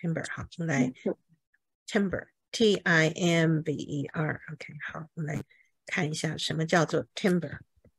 timber 好，我们来 timber T-I-M-B-E-R OK 好，我们来看一下什么叫做 timber。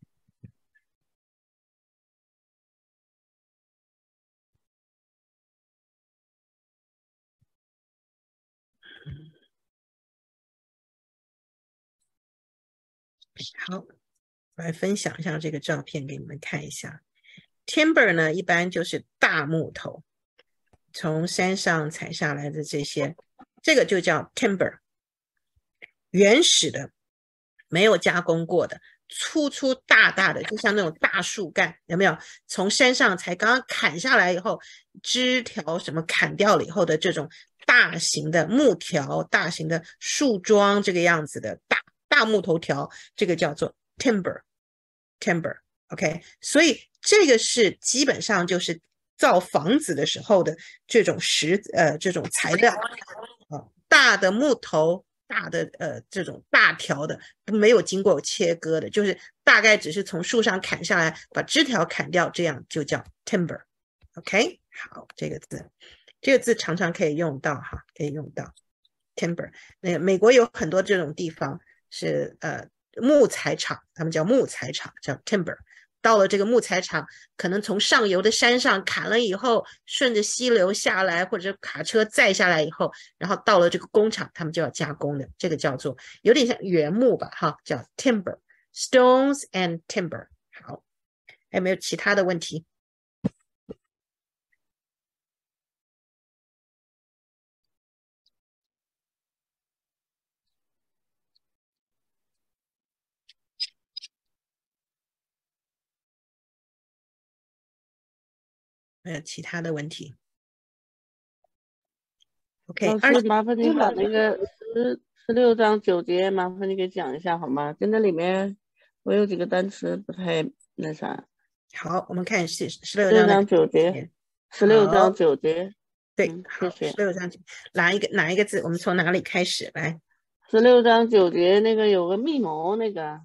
好，我来分享一下这个照片给你们看一下。timber 呢，一般就是大木头，从山上采下来的这些，这个就叫 timber。原始的，没有加工过的，粗粗大大的，就像那种大树干，有没有？从山上才刚刚砍下来以后，枝条什么砍掉了以后的这种大型的木条、大型的树桩这个样子的大木头条，这个叫做 timber。OK， 所以这个是基本上就是造房子的时候的这种这种材料，大的木头。大的这种大条的没有经过切割的，就是大概只是从树上砍下来，把枝条砍掉，这样就叫 timber。OK， 好，这个字常常可以用到哈，可以用到 timber。那个美国有很多这种地方是木材厂，他们叫木材厂，叫 timber。到了这个木材厂，可能从上游的山上砍了以后，顺着溪流下来，或者卡车载下来以后，然后到了这个工厂，他们就要加工的，这个叫做有点像原木吧，哈，叫 timber stones and timber。好，还有没有其他的问题？没有其他的问题 ？OK， 老师，麻烦你把那个16章9节，麻烦你给讲一下好吗？就那里面我有几个单词不太那啥。 好，我们看16 章9节，16章9节。 对，好，16章哪一个字？我们从哪里开始来 ？16章9节那个有个密谋，那个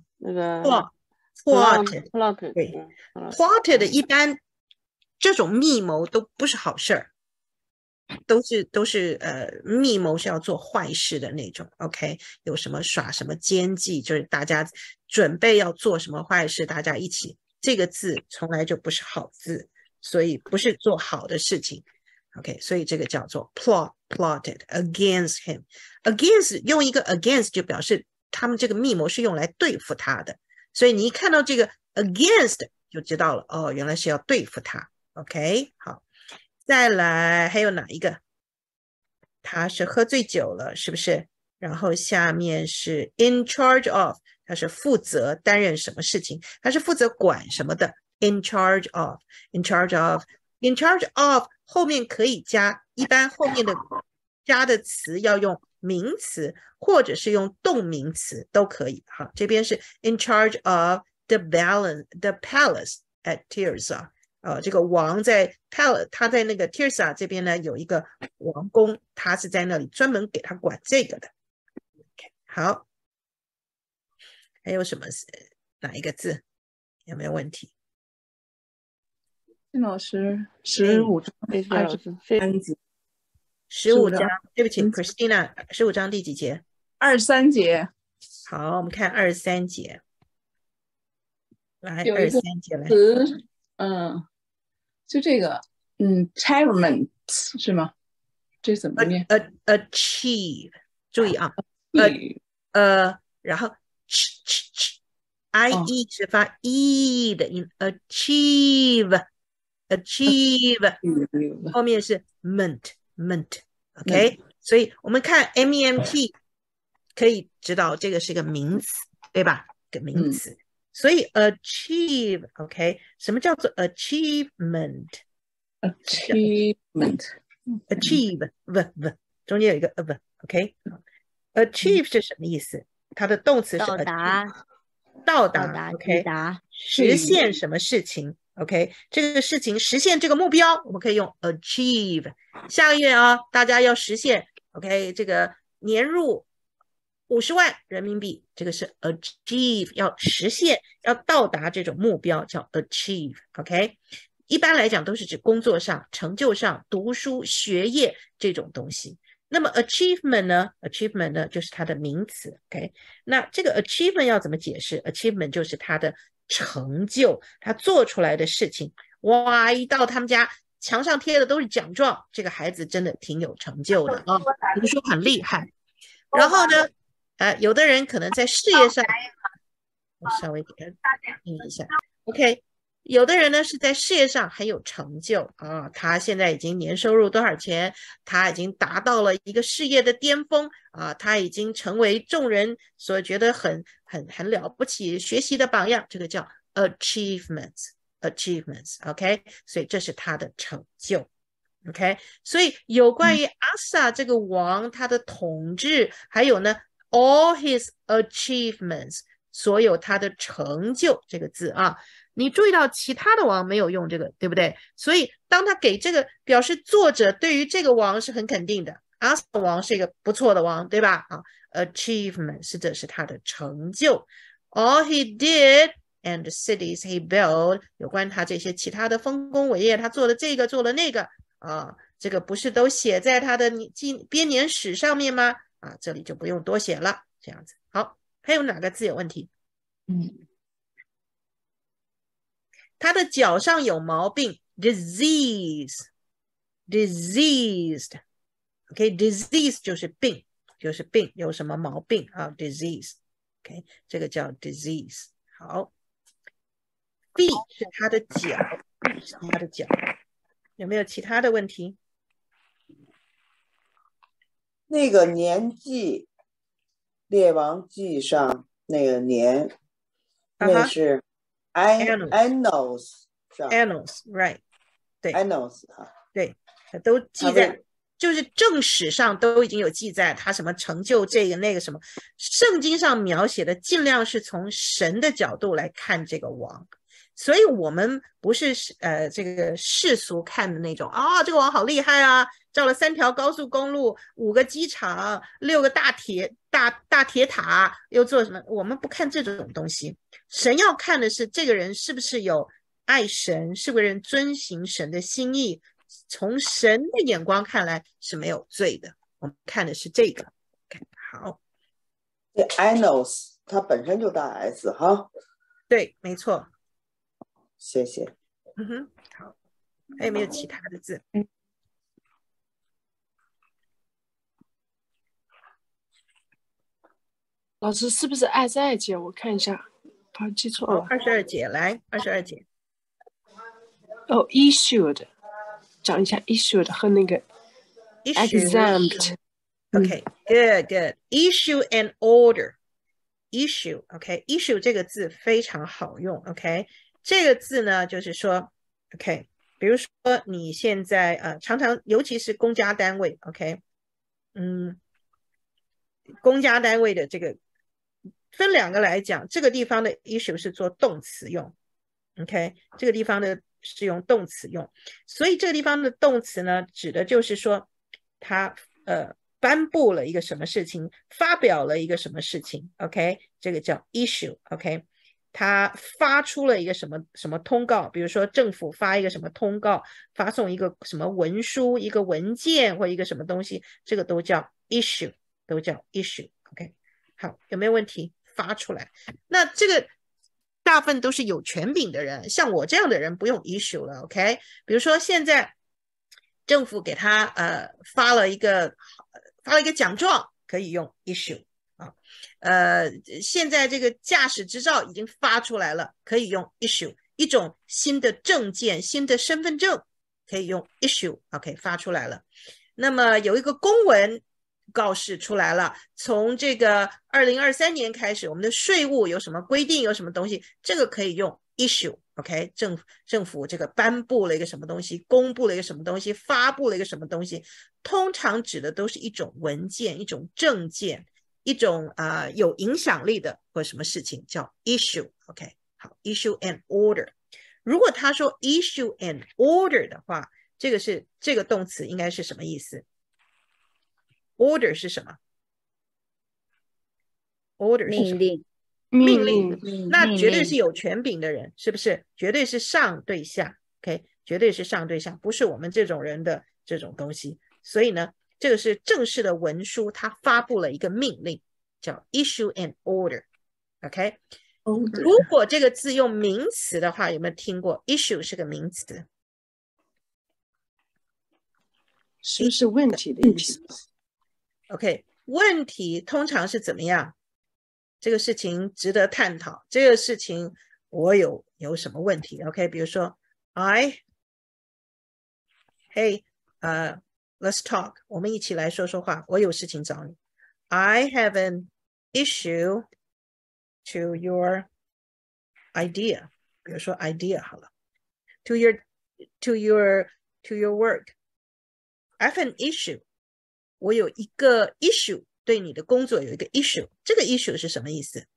plot， 对 plot 的一般这种密谋都不是好事儿，都是密谋是要做坏事的那种。OK， 有什么耍什么奸计，就是大家准备要做什么坏事，大家一起，这个字从来就不是好字，所以不是做好的事情。OK， 所以这个叫做 plotted against him。 against 用一个 against 就表示他们这个密谋是用来对付他的，所以你一看到这个 against 就知道了，哦，原来是要对付他。OK， 好，再来还有哪一个？他是喝醉酒了，是不是？然后下面是 in charge of， 他是负责担任什么事情？他是负责管什么的 ？in charge of， in charge of， in charge of 后面可以加，一般后面的加的词要用名词或者是用动名词都可以。好，这边是 in charge of the palace at Tirza。这个王在他在那个 Tirza 这边呢有一个王宫，他是在那里专门给他管这个的。好，还有什么哪一个字有没有问题？ 金老师，15章23节 ，15章，对不起 ，Christina， 15章第几节 ？23节。 好，我们看23节。来，23节来。 就这个，retirement 是吗？这怎么念 ？achieve， 注意啊，然后 ie 是发 e 的音 ，achieve， 后面是 ment，OK， 所以我们看 ment 可以知道这个是个名词，对吧？个名词。所以 achieve OK， 什么叫做 achievement？ achieve 中间有一个OK， achieve 是什么意思？它的动词是 achieve， 到达 OK， 实现什么事情 OK， 这个事情实现这个目标，我们可以用 achieve。下个月啊，大家要实现 OK， 这个年入50万人民币，这个是 achieve， 要实现，要到达这种目标叫 achieve，OK， 一般来讲都是指工作上、成就上、读书、学业这种东西。那么 achievement 呢就是它的名词 ，OK？ 那这个 achievement 要怎么解释 ？achievement 就是它的成就，他做出来的事情。哇，一到他们家墙上贴的都是奖状，这个孩子真的挺有成就的啊，读书很厉害。然后呢，有的人可能在事业上，我稍微给他听一下 ，OK。有的人呢是在事业上很有成就啊，他现在已经年收入多少钱，他已经达到了一个事业的巅峰啊，他已经成为众人所觉得很了不起学习的榜样，这个叫 achievements，OK， 所以这是他的成就 ，OK， 所以有关于阿萨这个王他的统治，还有呢 all his achievements， 所有他的成就这个字啊。你注意到其他的王没有用这个，对不对？所以当他给这个表示作者对于这个王是很肯定的，阿萨王是一个不错的王，对吧？啊 ，achievement 是这是他的成就 ，all he did and the cities he built， 有关他这些其他的丰功伟业，他做了这个做了那个啊，这个不是都写在他的编年史上面吗？啊，这里就不用多写了，这样子。好，还有哪个字有问题？他的脚上有毛病 ，diseased， OK， disease 就是病，有什么毛病啊 ？disease， OK， 这个叫 disease。好 ，feet 是他的脚，有没有其他的问题？ 那个年纪，列王纪上那个年，那是 annals 是吧 ？annals right， 对 annals 啊， 对，都记在，就是正史上都已经有记载，他什么成就这个那个什么，圣经上描写的尽量是从神的角度来看这个王。所以我们不是这个世俗看的那种啊，这个王好厉害啊，造了3条高速公路、5个机场、6个大铁塔，又做什么？我们不看这种东西。神要看的是这个人是不是有爱神，是不是遵行神的心意。从神的眼光看来是没有罪的，我们看的是这个。好， 这 annals 它本身就大 S 哈。 对，没错。 谢谢。 好，还有没有其他的字？ 老师是不是22节？我看一下，怕记错了。 22节，来，22节。 哦 ，issued， 讲一下 issued 和那个 exempt。 Okay, good. Issue and order. Issue, okay. Issue 这个字非常好用 ，OK。这个字呢，就是说 ，OK， 比如说你现在常常尤其是公家单位 ，OK， 公家单位的这个分2个来讲，这个地方的 issue 是做动词用 ，OK， 这个地方的是用动词用，所以这个地方的动词呢，指的就是说它颁布了一个什么事情，发表了一个什么事情 ，OK， 这个叫 issue，OK。他发出了一个什么什么通告，比如说政府发一个什么通告，发送一个什么文书、一个文件或一个什么东西，这个都叫 issue， 都叫 issue。OK， 好，有没有问题？发出来，那这个大部分都是有权柄的人，像我这样的人不用 issue 了。OK， 比如说现在政府给他发了一个奖状，可以用 issue。现在这个驾驶执照已经发出来了，可以用 issue， 一种新的证件、新的身份证可以用 issue，OK， 发出来了。那么有一个公文告示出来了，从这个2023年开始，我们的税务有什么规定，有什么东西，这个可以用 issue，OK， 政府这个颁布了一个什么东西，公布了一个什么东西，发布了一个什么东西，通常指的都是一种文件、一种证件。一种有影响力的或什么事情叫 issue，OK， 好 ，issue and order。如果他说 issue and order 的话，这个动词应该是什么意思 ？order 是什么 ？order 是什么？命令，那绝对是有权柄的人，是不是？绝对是上对下 ，OK， 绝对是上对下，不是我们这种人的这种东西。所以呢，这个是正式的文书，它发布了一个命令，叫 issue an order。OK， 如果这个字用名词的话，有没有听过 issue 是个名词？ 是不是问题的意思 ？OK， 问题通常是怎么样？这个事情值得探讨，这个事情我有什么问题 ？OK， 比如说 Hey， let's talk， 我们一起来说说话，我有事情找你。I have an issue to your idea， 比如说 idea 好了 ，to your work。I have an issue， 我有一个 issue， 对你的工作有一个 issue， 这个 issue 是什么意思？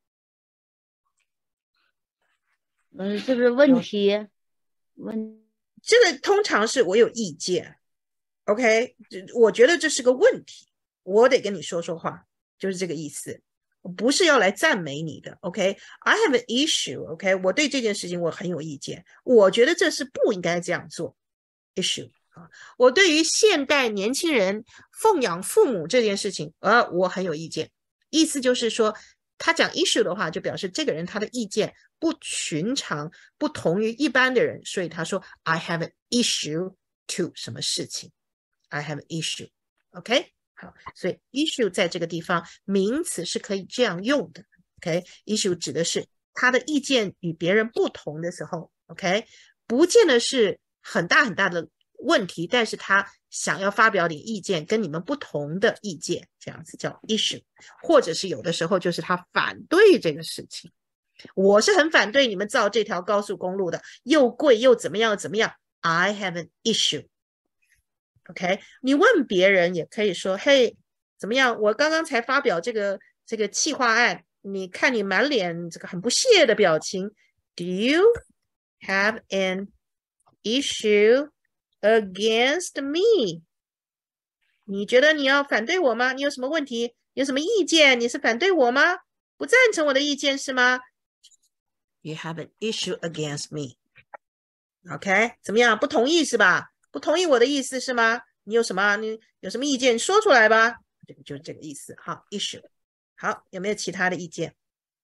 是不是问题？ 这个通常是我有意见 ，OK， 我觉得这是个问题，我得跟你说说话，就是这个意思，不是要来赞美你的 ，OK？I have an issue，OK， 我对这件事情我很有意见，我觉得这是不应该这样做 ，issue。我对于现代年轻人奉养父母这件事情，我很有意见。意思就是说，他讲 issue 的话，就表示这个人他的意见不寻常，不同于一般的人，所以他说 I have an issue to 什么事情 ，I have an issue，OK， 好，所以 issue 在这个地方名词是可以这样用的 ，OK，issue 指的是他的意见与别人不同的时候 ，OK， 不见得是很大很大的问题，但是他想要发表点意见，跟你们不同的意见，这样子叫 issue， 或者是有的时候就是他反对这个事情，我是很反对你们造这条高速公路的，又贵又怎么样怎么样 ，I have an issue。OK， 你问别人也可以说，嘿，怎么样？我刚刚才发表这个企划案，你看你满脸这个很不屑的表情 ，Do you have an issue against me？ 你觉得你要反对我吗？你有什么问题？有什么意见？你是反对我吗？不赞成我的意见是吗？ You have an issue against me。 OK， 怎么样？不同意是吧？不同意我的意思是吗？你有什么意见说出来吧。这个就是这个意思。好 ，issue。好，有没有其他的意见？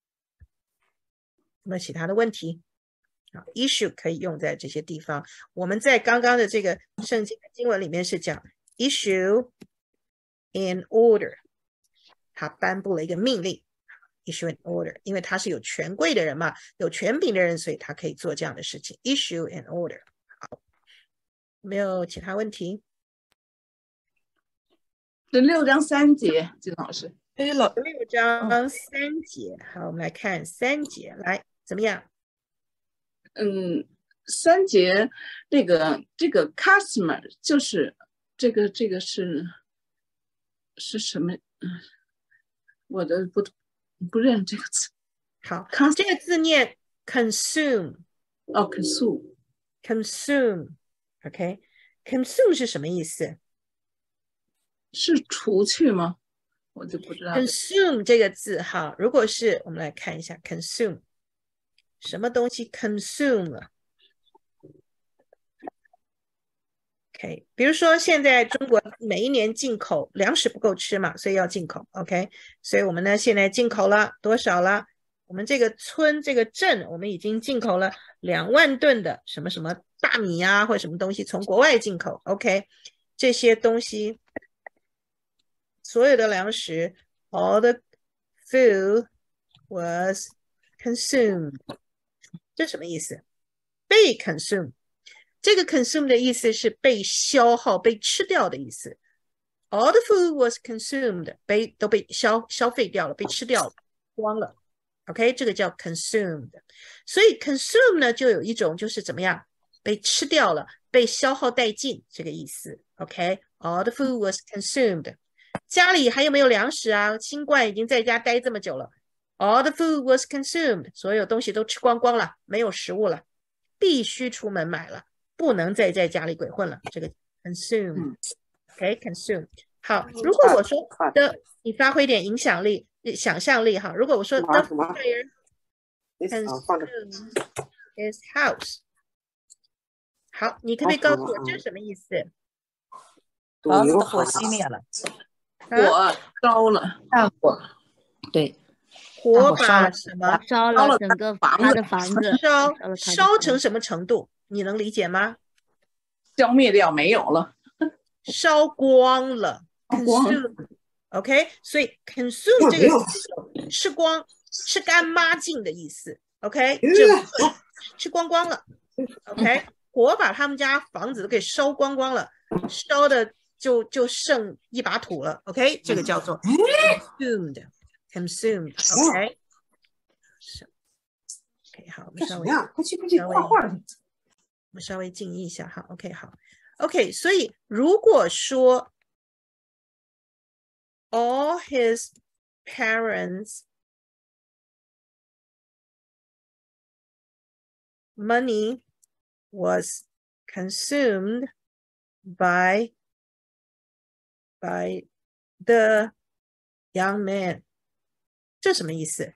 有没有其他的问题？issue 可以用在这些地方。我们在刚刚的这个圣经的经文里面是讲 issue in order， 他颁布了一个命令 issue in order， 因为他是有权贵的人嘛，有权柄的人，所以他可以做这样的事情 issue in order。 好，没有其他问题 ？16章3节，金老师。 6章3节，好，我们来看3节，来怎么样 ？3节这个 customer 就是这个是什么？我的不认这个词。 好，这个字念 consume。 哦 consume。OK， consume 是什么意思？ 是除去吗？我就不知道。 consume 这个字哈，如果是我们来看一下 consume 什么东西 consume 了。OK， 比如说现在中国每一年进口粮食不够吃嘛，所以要进口 OK， 所以我们呢现在进口了多少了？我们这个村这个镇我们已经进口了2万吨的什么什么大米啊或者什么东西从国外进口 OK， 这些东西所有的粮食 all the food was consumed， 这什么意思？被 consume， 这个 consume 的意思是被消耗被吃掉的意思。 all the food was consumed， 都被消费掉了，被吃掉了，光了 OK， 这个叫 consumed。 所以 consume 呢就有一种就是怎么样被吃掉了，被消耗殆尽这个意思 OK， all the food was consumed。 家里还有没有粮食啊？新冠已经在家待这么久了， all the food was consumed， 所有东西都吃光光了，没有食物了，必须出门买了，不能再在家里鬼混了，这个 consume OK consume。 好，如果我说的你发挥点影响力想象力哈，如果我说 the fire consumed his house， 好，你可不可以告诉我这是什么意思？ 房子的火熄灭了， 火烧了，大火，对， 火火烧了把什么烧烧了了整个他的房子， 烧烧了他的烧房子成什么程度？你能理解吗？ 消灭掉没有了， 烧光了烧光了 ，consume。OK， 所以 consume 这个词有吃光、吃干抹净的意思。OK， 吃光光了。OK， 火把他们家房子都给烧光光了，烧的就剩一把土了。OK， 这个叫做 consumed。OK， OK， 好，我们稍微快去画画去。 我们稍微静一下哈 ，OK， 好 ，OK， 所以如果说 all his parents' money was consumed by the young man， 这什么意思？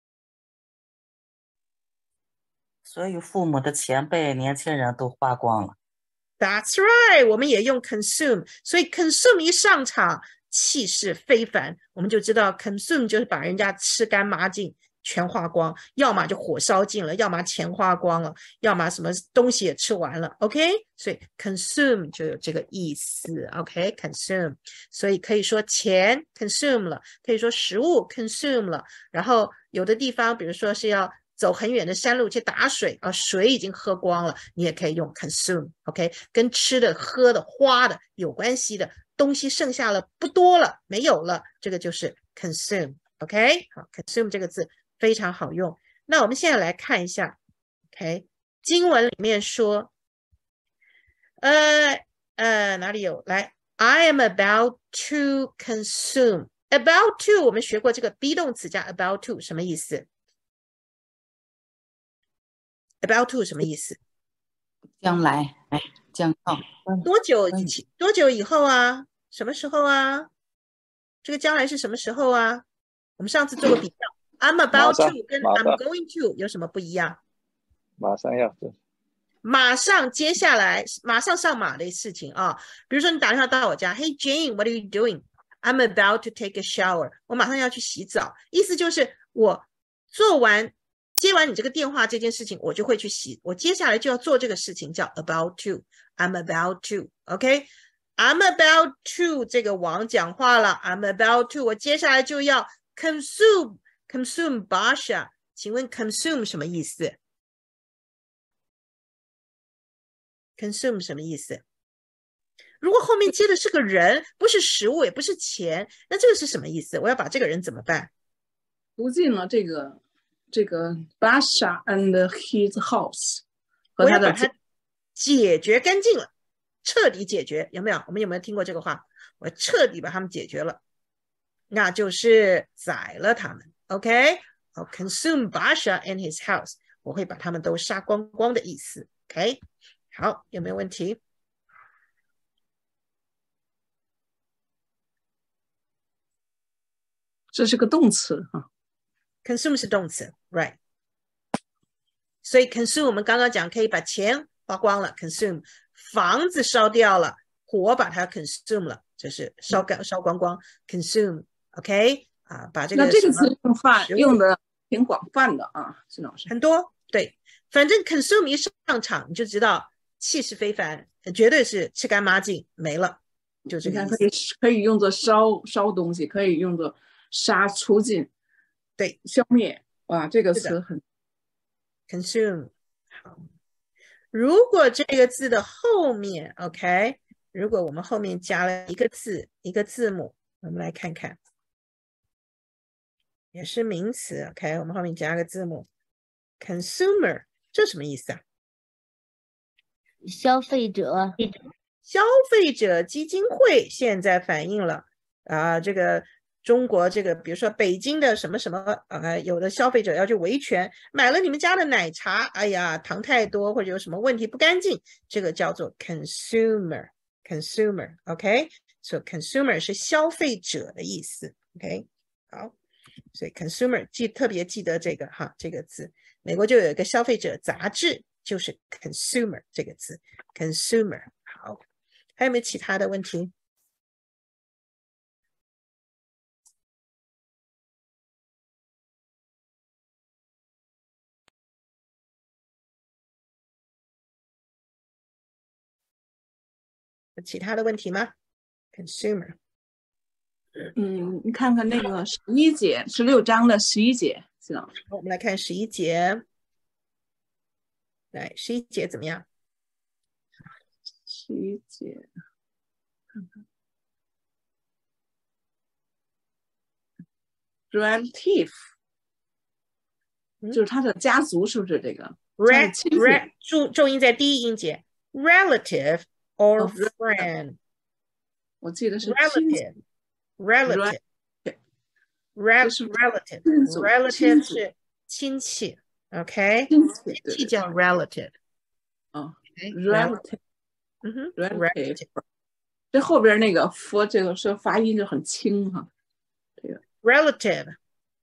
所有父母的钱被年轻人都花光了。 That's right， 我们也用 consume， 所以 consume 一上场，气势非凡，我们就知道 consume 就是把人家吃干抹净，全花光，要么就火烧尽了，要么钱花光了，要么什么东西也吃完了。OK， 所以 consume 就有这个意思。OK，consume， 所以可以说钱 consume 了，可以说食物 consume 了，然后有的地方，比如说是要走很远的山路去打水啊，水已经喝光了，你也可以用 consume。OK， 跟吃的、喝的、花的有关系的东西剩下了，不多了，没有了，这个就是 consume。OK， 好 ，consume 这个字非常好用。那我们现在来看一下 ，OK， 经文里面说，哪里有？来 ，I am about to consume。about to 我们学过这个 be 动词加 about to 什么意思？about to 什么意思？ 将来，将到， 多久以后啊？什么时候啊？这个将来是什么时候啊？我们上次做过比较 ，I'm about to 跟 I'm going to 有什么不一样？ 马上要做， 马上接下来马上上马的事情啊。比如说你打电话到我家 ，Hey Jane，what are you doing？ I'm about to take a shower。我马上要去洗澡，意思就是我接完你这个电话这件事情，我就会去洗，我接下来就要做这个事情，叫 about to。I'm about to。OK，I'm about to 这个王讲话了 ，I'm about to， 我接下来就要 consume Basha， 请问 consume 什么意思 ？consume 什么意思？如果后面接的是个人，不是食物，也不是钱，那这个是什么意思？我要把这个人怎么办？ 读尽了这个 Basha and his house， 我要把它解决干净了，彻底解决，有没有？我们有没有听过这个话？我彻底把他们解决了，那就是宰了他们。OK， consume Basha and his house， 我会把他们都杀光光的意思。OK， 好，有没有问题？ 这是个动词啊。 consume 是动词 ，right？ 所以 consume 我们刚刚讲可以把钱花光了 ，consume 房子烧掉了，火把它 consume 了，就是烧光光 ，consume。OK， 啊，把这个那这个词用的挺广泛的啊，金老师。 很多，对，反正 consume 一上场你就知道气势非凡，绝对是吃干抹净没了，就这个意思。 可以用作烧东西，可以用作杀除尽。 对， 消灭，哇，这个词很 consume。好，如果这个字的后面 ，OK， 如果我们后面加了一个字母，我们来看看，也是名词 ，OK， 我们后面加个字母 ，consumer， 这什么意思啊？ 消费者基金会现在反映了啊，这个。中国这个，比如说北京的什么什么有的消费者要去维权，买了你们家的奶茶，哎呀，糖太多或者有什么问题不干净，这个叫做 consumer，OK， 所以 consumer 是消费者的意思 ，OK， 好，所以 consumer 特别记得这个哈这个字，美国就有一个消费者杂志就是 consumer 这个字 consumer。 好，还有没有其他的问题？有其他的问题吗？ consumer。 你看看那个11节，16章的11节，谢老师。 我们来看11节，来11节怎么样 11节，看看 relative，就是它的家族，是不是这个？ 重音在第一音节 relative or friend。 我记得是亲戚 relative 是亲戚 OK， 亲戚叫 relative。 relative， relative。 这后边那个 for 这个是发音就很轻哈，这个 relative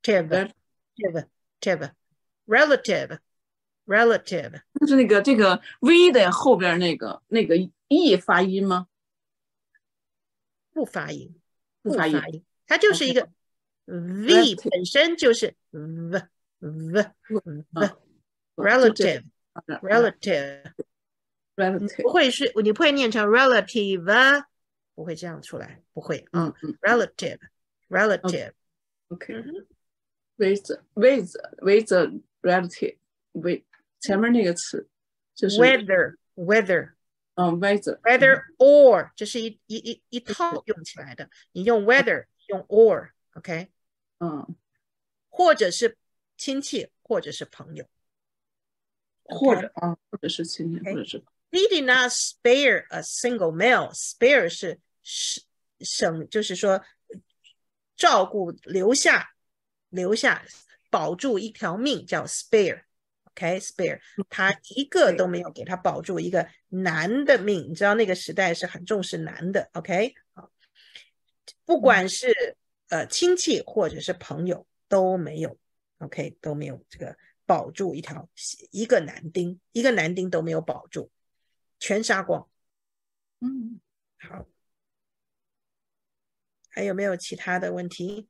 relative 就是那个这个 v 的后边那个 e 发音吗？ 不发音， 不发音， 它就是一个 v 本身就是 v relative。 你不会念成 relative， 不会这样出来，不会啊。relative OK， with relative with 前面那个词就是 whether weather or， 这是一套用起来的，你用 whether 用 or OK， 或者是亲戚或者是朋友， 或者是亲戚或者是。 He did not spare a single male。 spare 是省，就是说照顾留下保住一条命叫 spare OK spare， 他一个都没有给他保住一个男的命，你知道那个时代是很重视男的 OK， 不管是亲戚或者是朋友都没有 OK， 都没有这个保住一个男丁都没有保住，全杀光。好，还有没有其他的问题？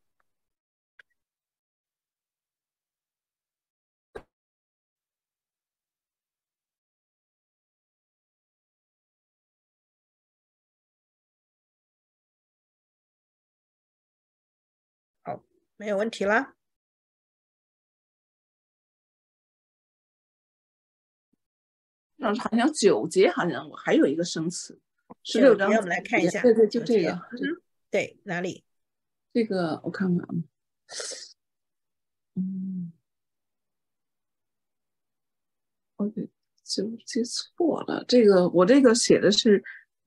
好，没有问题了。 好像9节，好像我还有一个生词，16章。 我们来看一下。 对，就这个。 对，哪里？ 这个我看看啊。我就记错了。我这个写的是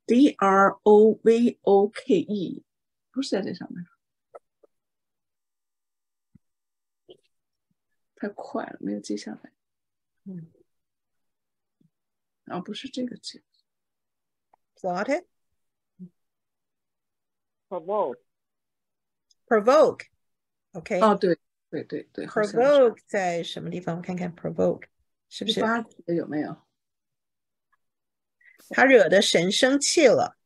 DROVOKE， 不是在这上面。太快了，没有记下来。不是这个字。 Plot it. Provoke. OK。 对。 Provoke 在什么地方？我看看 provoke 是不是 8节有没有？ 他惹得神生气了。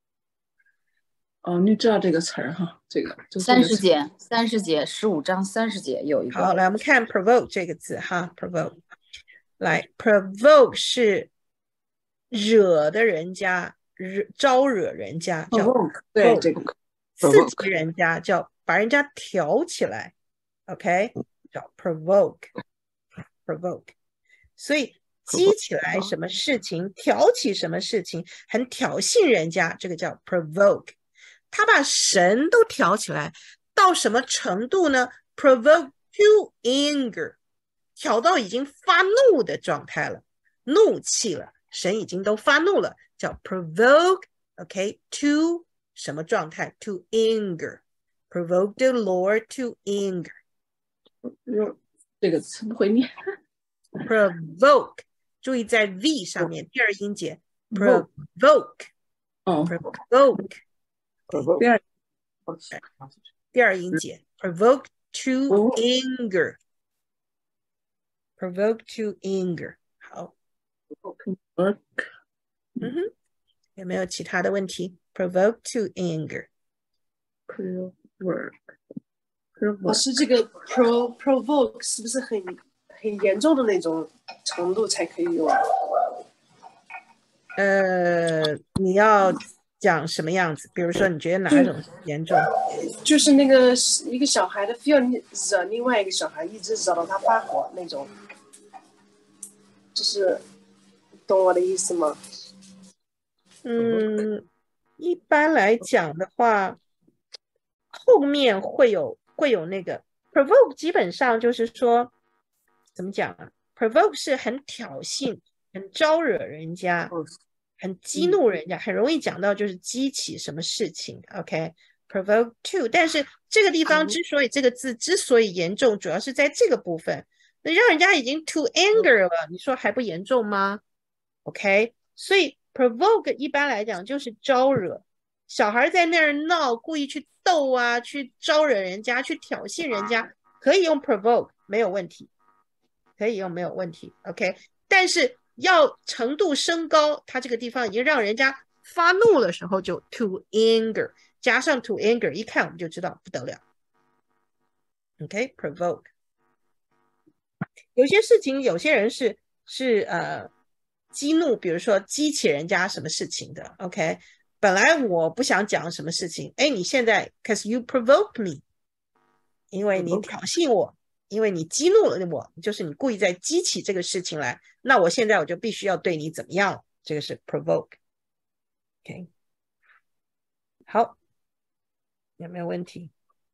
你知道这个词儿哈？这个 30节，15章30节有一个。 好，来我们看 provoke 这个字哈 ，provoke。来 provoke 是惹的人家，招惹人家叫 provoke， 对，这个刺激人家叫把人家挑起来 ，OK， 叫 provoke。所以激起来什么事情，挑起什么事情，很挑衅人家，这个叫 provoke。他把神都挑起来，到什么程度呢 ？provoke to anger， 挑到已经发怒的状态了，怒气了，神已经都发怒了，叫 provoke。OK， to 什么状态 ？to anger。provoke the Lord to anger。 这个词不会念。 provoke， 注意在 v 上面第二音节 provoke。provoke。第二音节 provoke to anger。provoke to anger。好， 嗯哼，有没有其他的问题 ？Provoke to anger。 老师，这个 provoke 是不是很严重的那种程度才可以用？ 你要讲什么样子？比如说，你觉得哪一种严重？ 就是那个一个小孩的非要惹另外一个小孩，一直惹到他发火那种，就是懂我的意思吗？ 一般来讲的话，后面会有那个 provoke， 基本上就是说怎么讲啊 ？provoke 是很挑衅、很招惹人家、很激怒人家，很容易讲到就是激起什么事情。OK，provoke to， 但是这个地方之所以这个字之所以严重，主要是在这个部分，那让人家已经 to anger 了，你说还不严重吗 ？OK， 所以 provoke 一般来讲就是招惹。小孩在那儿闹，故意去逗啊，去招惹人家，去挑衅人家，可以用 provoke， 没有问题，可以用没有问题 ，OK。但是要程度升高，它这个地方已经让人家发怒的时候，就 to anger， 加上 to anger， 一看我们就知道不得了 ，OK，provoke。有些事情，有些人是激怒，比如说激起人家什么事情的 ，OK。本来我不想讲什么事情，哎，你现在 ，cause you provoke me， 因为你挑衅我，因为你激怒了我，就是你故意在激起这个事情来，那我现在我就必须要对你怎么样？这个是 provoke。OK， 好，有没有问题？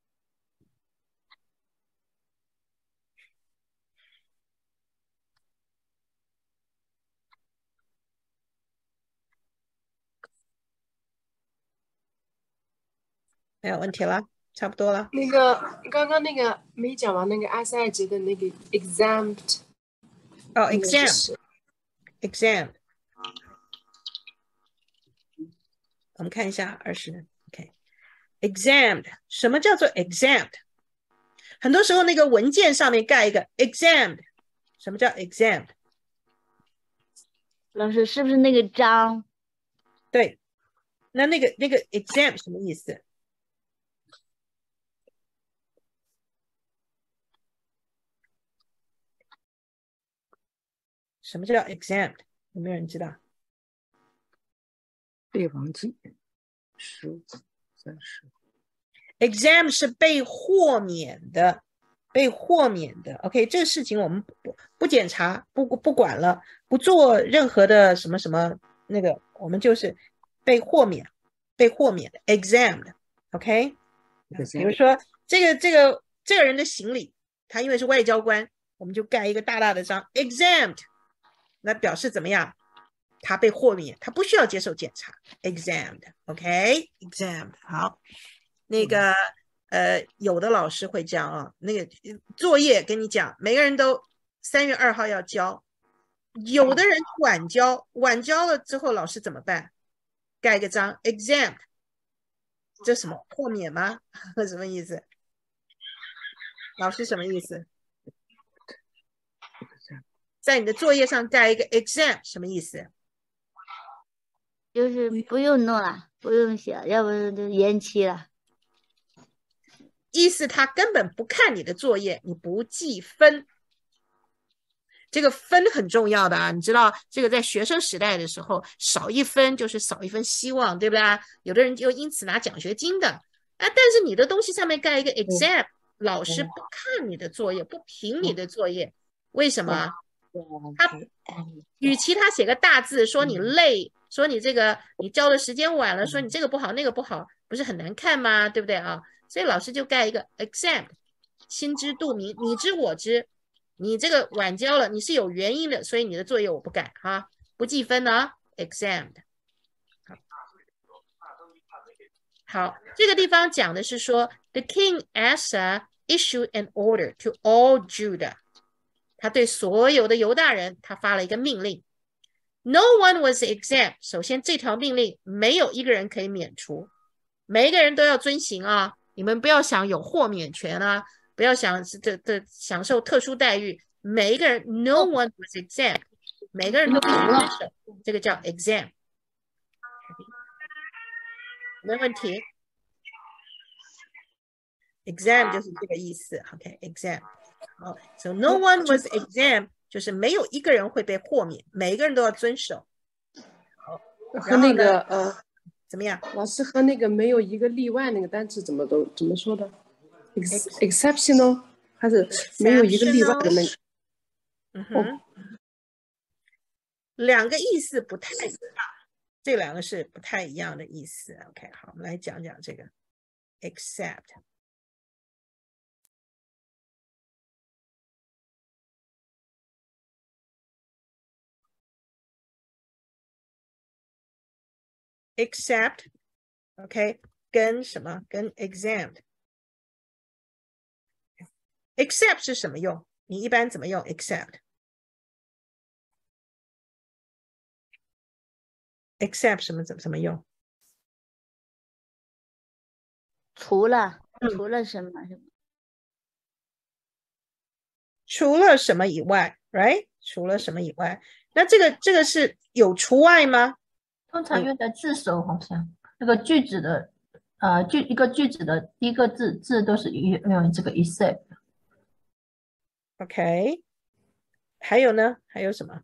没有问题了，差不多了。 那个刚刚那个没讲完，那个阿塞尔节的那个 exempt。 哦 ，exam。我们看一下20。OK，exempt， 什么叫做 exempt？ 很多时候那个文件上面盖一个 exempt， 什么叫 exempt？ 老师是不是那个章？ 对，那个 exempt 什么意思？什么叫 exempt？ 有没有人知道？ 列王纪15、30。 exempt 是被豁免的，被豁免的。OK， 这个事情我们不检查，不管了，不做任何的什么什么那个，我们就是被豁免的 exempt。OK， 比如说这个人的行李，他因为是外交官，我们就盖一个大大的章 exempt， 那表示怎么样？他被豁免，他不需要接受检查 exempt。OK，exempt 好。那个有的老师会这样啊，那个作业跟你讲，每个人都3月2号要交，有的人晚交了之后，老师怎么办？盖个章 exempt， 这什么豁免吗？什么意思？老师什么意思？在你的作业上盖一个 exempt 什么意思？ 就是不用弄了，不用写，要不然就延期了。 意思他根本不看你的作业，你不记分。这个分很重要的啊，你知道这个在学生时代的时候，少一分就是少一分希望，对不对？有的人就因此拿奖学金的啊。但是你的东西上面盖一个 exempt， 老师不看你的作业，不评你的作业，为什么？他与其他写个大字说你累，说你这个你交的时间晚了，说你这个不好那个不好，不是很难看吗？对不对啊？所以老师就盖一个 exempt， 心知肚明，你知我知，你这个晚交了，你是有原因的，所以你的作业我不改哈，不记分呢 exempt。 好，这个地方讲的是说 The king Asa issued an order to all Judah， 他对所有的犹大人他发了一个命令， No one was exempt。 首先这条命令没有一个人可以免除，每一个人都要遵行啊，你们不要想有豁免权啊，不要想享受特殊待遇，每一个人 no one was exempt， 每个人都必须遵守，这个叫 exam。没问题。exam 就是这个意思 ，OK exam。好 ，so no one was exempt 就是没有一个人会被豁免，每一个人都要遵守。 和那个怎么样？ 老师和那个没有一个例外那个单词怎么说的 ？exceptional 还是没有一个例外的那个？ 两个意思不太一样，这两个是不太一样的意思。OK， 好，我们来讲讲这个 accept。accept，OK， 跟什么？跟 exempt。accept 是什么用？你一般怎么用 accept？accept 怎么用？ 除了什么？ 除了什么以外 ，right？ 除了什么以外？那这个是有除外吗？ 通常用在字首，好像那个句子的一个句子的第一个字都是用这个 except。OK， 还有呢？还有什么？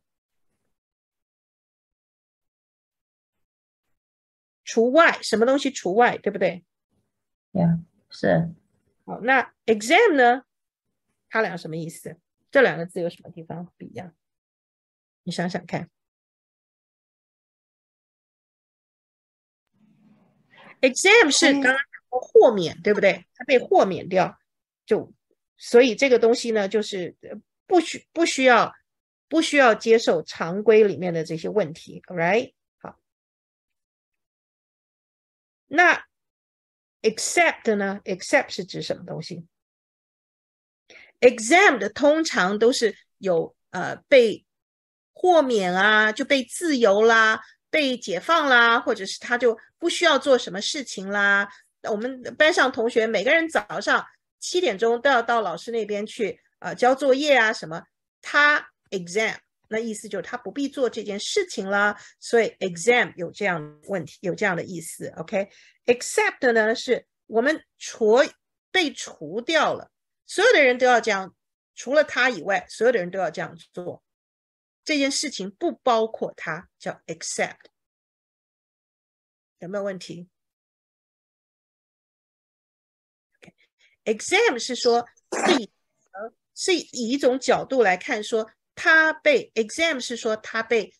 除外，什么东西除外，对不对？ 是。 好，那 exam 呢？它俩什么意思？这两个字有什么地方不一样？你想想看。exam 是刚刚豁免，对不对？它被豁免掉，所以这个东西呢，就是不需要接受常规里面的这些问题 ，right？ 好，那 except 呢 ？except 是指什么东西 ？exempt 通常都是有被豁免啊，就被自由啦。被解放啦，或者是他就不需要做什么事情啦。我们班上同学每个人早上7点钟都要到老师那边去交作业啊什么，他 exam 那意思就是他不必做这件事情啦，所以 exam 有这样的问题，有这样的意思。OK， except 呢是我们被除掉了，所有的人都要这样，除了他以外，所有的人都要这样做。这件事情不包括他，叫 accept。 有没有问题 ？exam 是说是以一种角度来看，说他被 exam 是说他被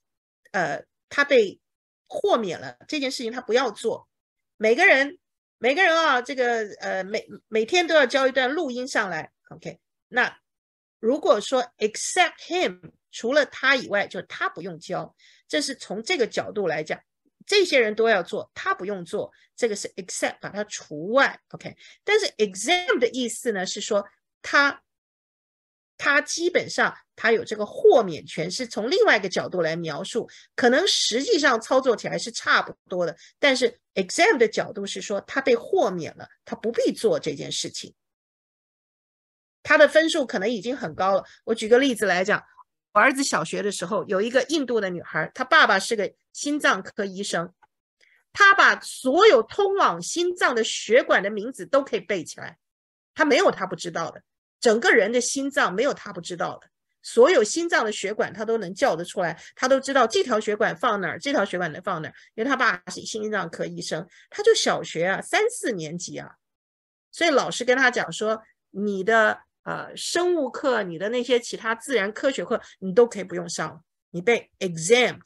豁免了这件事情，他不要做。每个人啊，这个每天都要交一段录音上来。OK， 那如果说 except him。除了他以外，就他不用交，这是从这个角度来讲，这些人都要做，他不用做，这个是 except 把它除外 ，OK。但是 exam 的意思呢，是说他基本上他有这个豁免权，是从另外一个角度来描述，可能实际上操作起来是差不多的，但是 exam 的角度是说他被豁免了，他不必做这件事情，他的分数可能已经很高了。我举个例子来讲。我儿子小学的时候有一个印度的女孩，她爸爸是个心脏科医生，他把所有通往心脏的血管的名字都可以背起来，他没有他不知道的，整个人的心脏没有他不知道的，所有心脏的血管他都能叫得出来，他都知道这条血管放哪儿，这条血管能放哪儿，因为他爸是心脏科医生，他就小学啊3、4年级啊，所以老师跟他讲说，你的生物课，你的那些其他自然科学课，你都可以不用上，你被 exempt。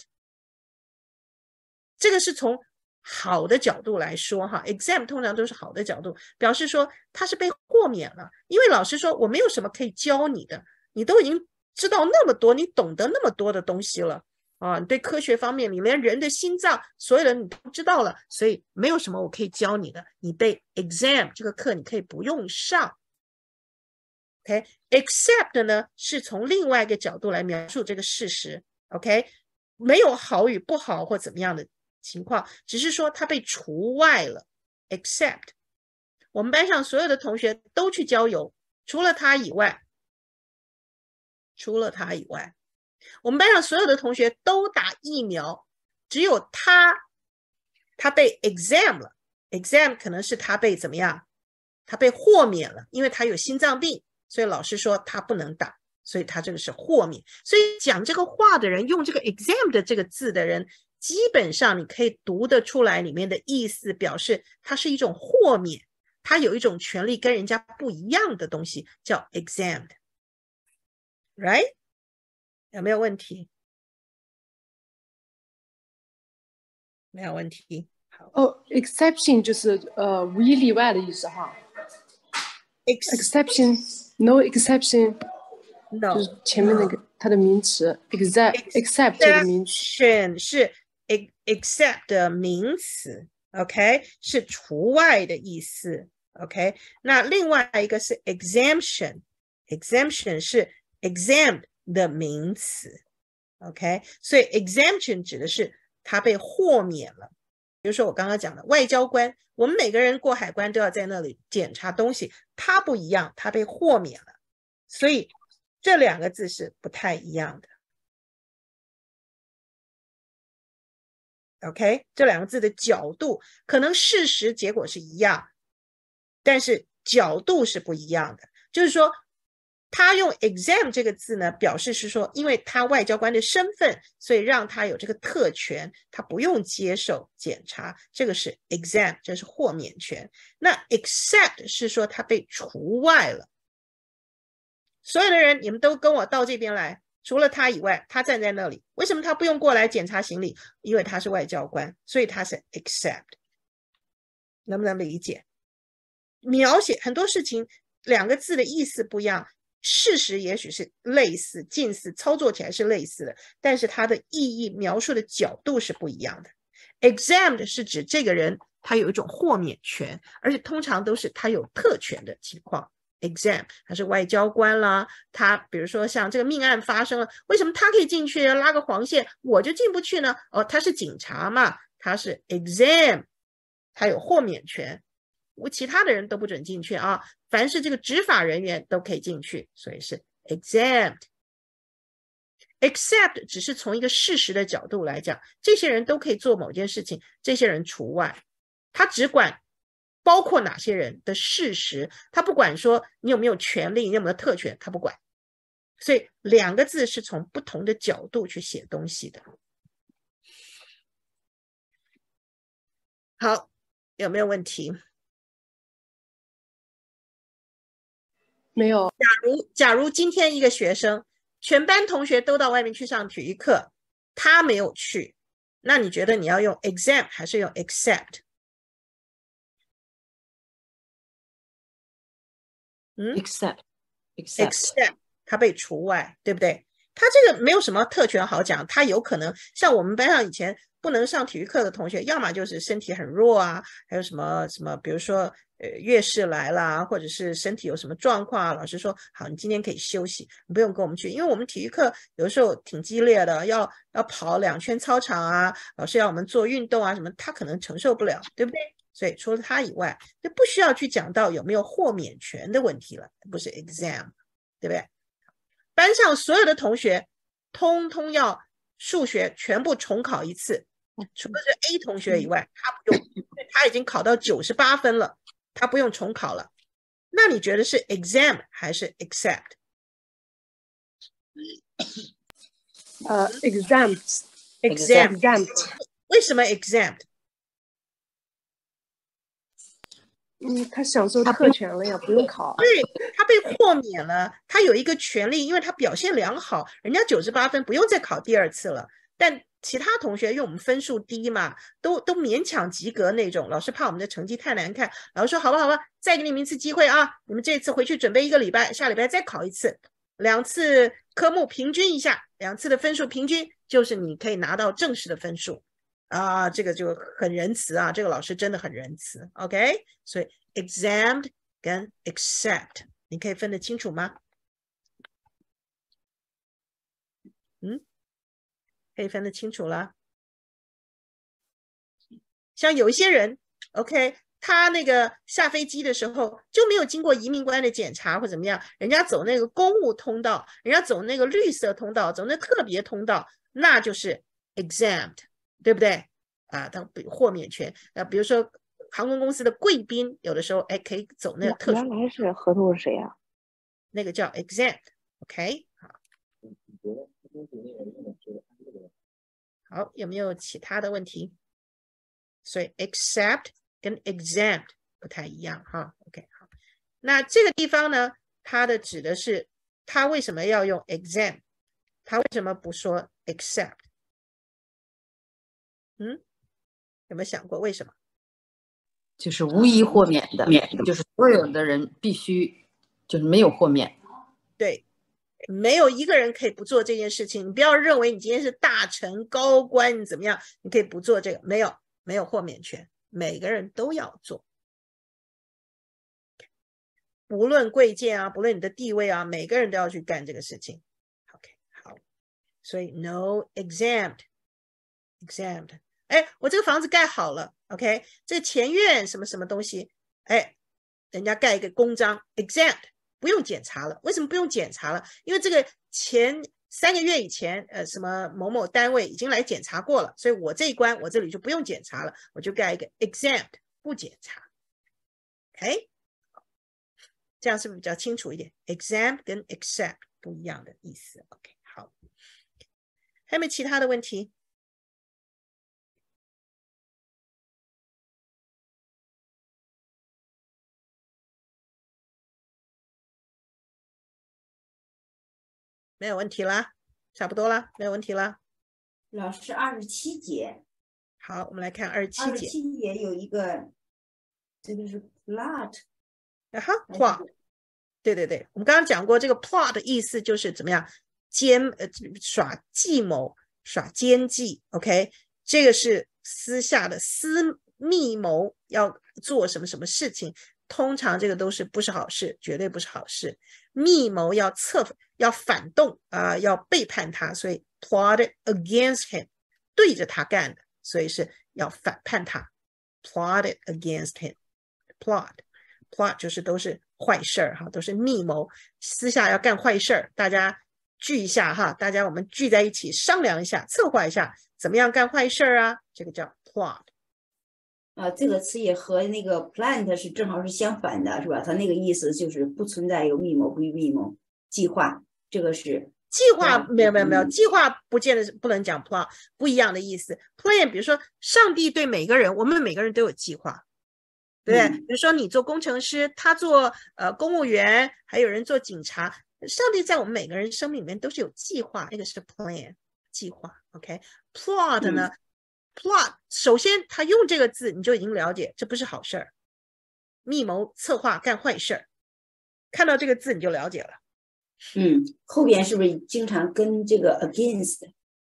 这个是从好的角度来说哈 ，exempt 通常都是好的角度，表示说他是被豁免了，因为老师说我没有什么可以教你的，你都已经知道那么多，你懂得那么多的东西了啊，你对科学方面，你连人的心脏所有的你都知道了，所以没有什么我可以教你的，你被 exempt 这个课你可以不用上。OK， except 呢是从另外一个角度来描述这个事实。OK， 没有好与不好或怎么样的情况，只是说它被除外了。except 我们班上所有的同学都去郊游，除了他以外， 我们班上所有的同学都打疫苗，只有他被 exam 了。exam 可能是他被怎么样？他被豁免了，因为他有心脏病，所以老师说他不能打，所以他这个是豁免。所以讲这个话的人，用这个 exam 的这个字的人，基本上你可以读得出来里面的意思，表示它是一种豁免，他有一种权利跟人家不一样的东西，叫 exempt， right？ 有没有问题？没有问题。 哦 ，exception 就是无一例外的意思哈。exception no exception no 就是前面那个它的名词 except 的名词是 except 的名词 ，OK 是除外的意思 ，OK。那另外一个是 exemption 是 exempt 的名词 ，OK。所以 exemption 指的是它被豁免了。比如说我刚刚讲的外交官，我们每个人过海关都要在那里检查东西，它不一样，它被豁免了，所以这两个字是不太一样的。OK， 这两个字的角度可能事实结果是一样，但是角度是不一样的。就是说他用 exam 这个字呢，表示是说因为他外交官的身份，所以让他有这个特权，他不用接受检查，这个是 exam， 这是豁免权。那 except 是说他被除外了，所有的人你们都跟我到这边来，除了他以外，他站在那里，为什么他不用过来检查行李？因为他是外交官，所以他是 except。 能不能理解？描写很多事情两个字的意思不一样，事实也许是类似近似，操作起来是类似的，但是它的意义描述的角度是不一样的。 exempt 是指这个人他有一种豁免权，而且通常都是他有特权的情况。exam 他是外交官啦，他比如说像这个命案发生了，为什么他可以进去拉个黄线，我就进不去呢？哦，他是警察嘛，他是 exam， 他有豁免权，其他的人都不准进去啊，凡是这个执法人员都可以进去，所以是 exempt。 except 只是从一个事实的角度来讲，这些人都可以做某件事情，这些人除外，他只管包括哪些人的事实，他不管说你有没有权利，你有没有特权，他不管。所以两个字是从不同的角度去写东西的。好，有没有问题？ 没有。 假如今天一个学生，全班同学都到外面去上体育课，他没有去，那你觉得你要用 exempt 还是用 accept？ except 他被除外，对不对？他这个没有什么特权好讲，他有可能像我们班上以前不能上体育课的同学，要么就是身体很弱啊，还有什么比如说月事来啦，或者是身体有什么状况啊，老师说好，你今天可以休息，你不用跟我们去，因为我们体育课有的时候挺激烈的，要跑2圈操场啊，老师要我们做运动啊什么，他可能承受不了，对不对？所以除了他以外，就不需要去讲到有没有豁免权的问题了，不是 exam， 对不对？班上所有的同学通通要数学全部重考一次，除了这 A 同学以外，他不用，他已经考到98分了，他不用重考了。那你觉得是 exam 还是 accept？ exempt。 为什么 exempt？ 他享受特权了呀，不用考。 对，他被豁免了，他有一个权利，因为他表现良好，人家98分不用再考第2次了。但其他同学因为我们分数低嘛，都勉强及格那种，老师怕我们的成绩太难看，老师说好吧，再给你们一次机会啊，你们这次回去准备1个礼拜，下礼拜再考一次，2次科目平均一下，2次的分数平均，就是你可以拿到正式的分数啊，这个就很仁慈啊，这个老师真的很仁慈 ，OK？ 所以 exempt 跟 accept 你可以分得清楚吗？可以分得清楚了。像有一些人 OK， 他那个下飞机的时候就没有经过移民官的检查或怎么样，人家走那个公务通道，人家走那个绿色通道，走那特别通道，那就是 exempt， 对不对啊？他豁免权比如说航空公司的贵宾，有的时候可以走那个特殊。 原来是合同是谁啊？ 那个叫 exempt，OK， 好，有没有其他的问题？所以 except 跟 exempt 不太一样哈 ，OK， 好，那这个地方呢，它的指的是它为什么要用 exempt， 它为什么不说 except？ 有没有想过为什么？ 就是无一豁免的，就是所有的人必须就是没有豁免。 对，没有一个人可以不做这件事情。你不要认为你今天是大臣高官，你怎么样，你可以不做这个，没有豁免权，每个人都要做，不论贵贱啊，不论你的地位啊，每个人都要去干这个事情。OK， 好，所以 no exempt。我这个房子盖好了 ，OK， 这前院什么什么东西，人家盖一个公章 exempt， 不用检查了。为什么不用检查了？因为这个前3个月以前，什么某某单位已经来检查过了，所以我这一关我这里就不用检查了，我就盖一个 exempt， 不检查。OK， 这样是不是比较清楚一点 ？exempt 跟 accept 不一样的意思。OK， 好，还有没有其他的问题？没有问题啦，差不多啦，没有问题啦。 老师，27节。 好，我们来看27节。 27节有一个，这个是 plot。 plot。对对对，我们刚刚讲过，这个 plot 的意思就是怎么样耍计谋、耍奸计。OK， 这个是私下的私密谋，要做什么什么事情。通常这个都是不是好事，绝对不是好事。密谋要反动要背叛他，所以 plot against him， 对着他干的，所以是要反叛他。plot against him， plot 就是都是坏事儿哈，都是密谋，私下要干坏事儿。大家聚一下哈，我们聚在一起商量一下，策划一下怎么样干坏事儿啊，这个叫 plot。 这个词也和那个 plant 是正好是相反的，是吧？它那个意思就是不存在有密谋不密谋，计划，这个是计划，没有，计划不见得不能讲 plot， 不一样的意思。plan 比如说上帝对每个人，我们每个人都有计划，对不对？比如说你做工程师，他做公务员，还有人做警察，上帝在我们每个人生命里面都是有计划，那个是 plan 计划。OK， plot 呢？plot 首先他用这个字你就已经了解这不是好事儿，密谋策划干坏事儿，看到这个字你就了解了。 后边是不是经常跟这个 against？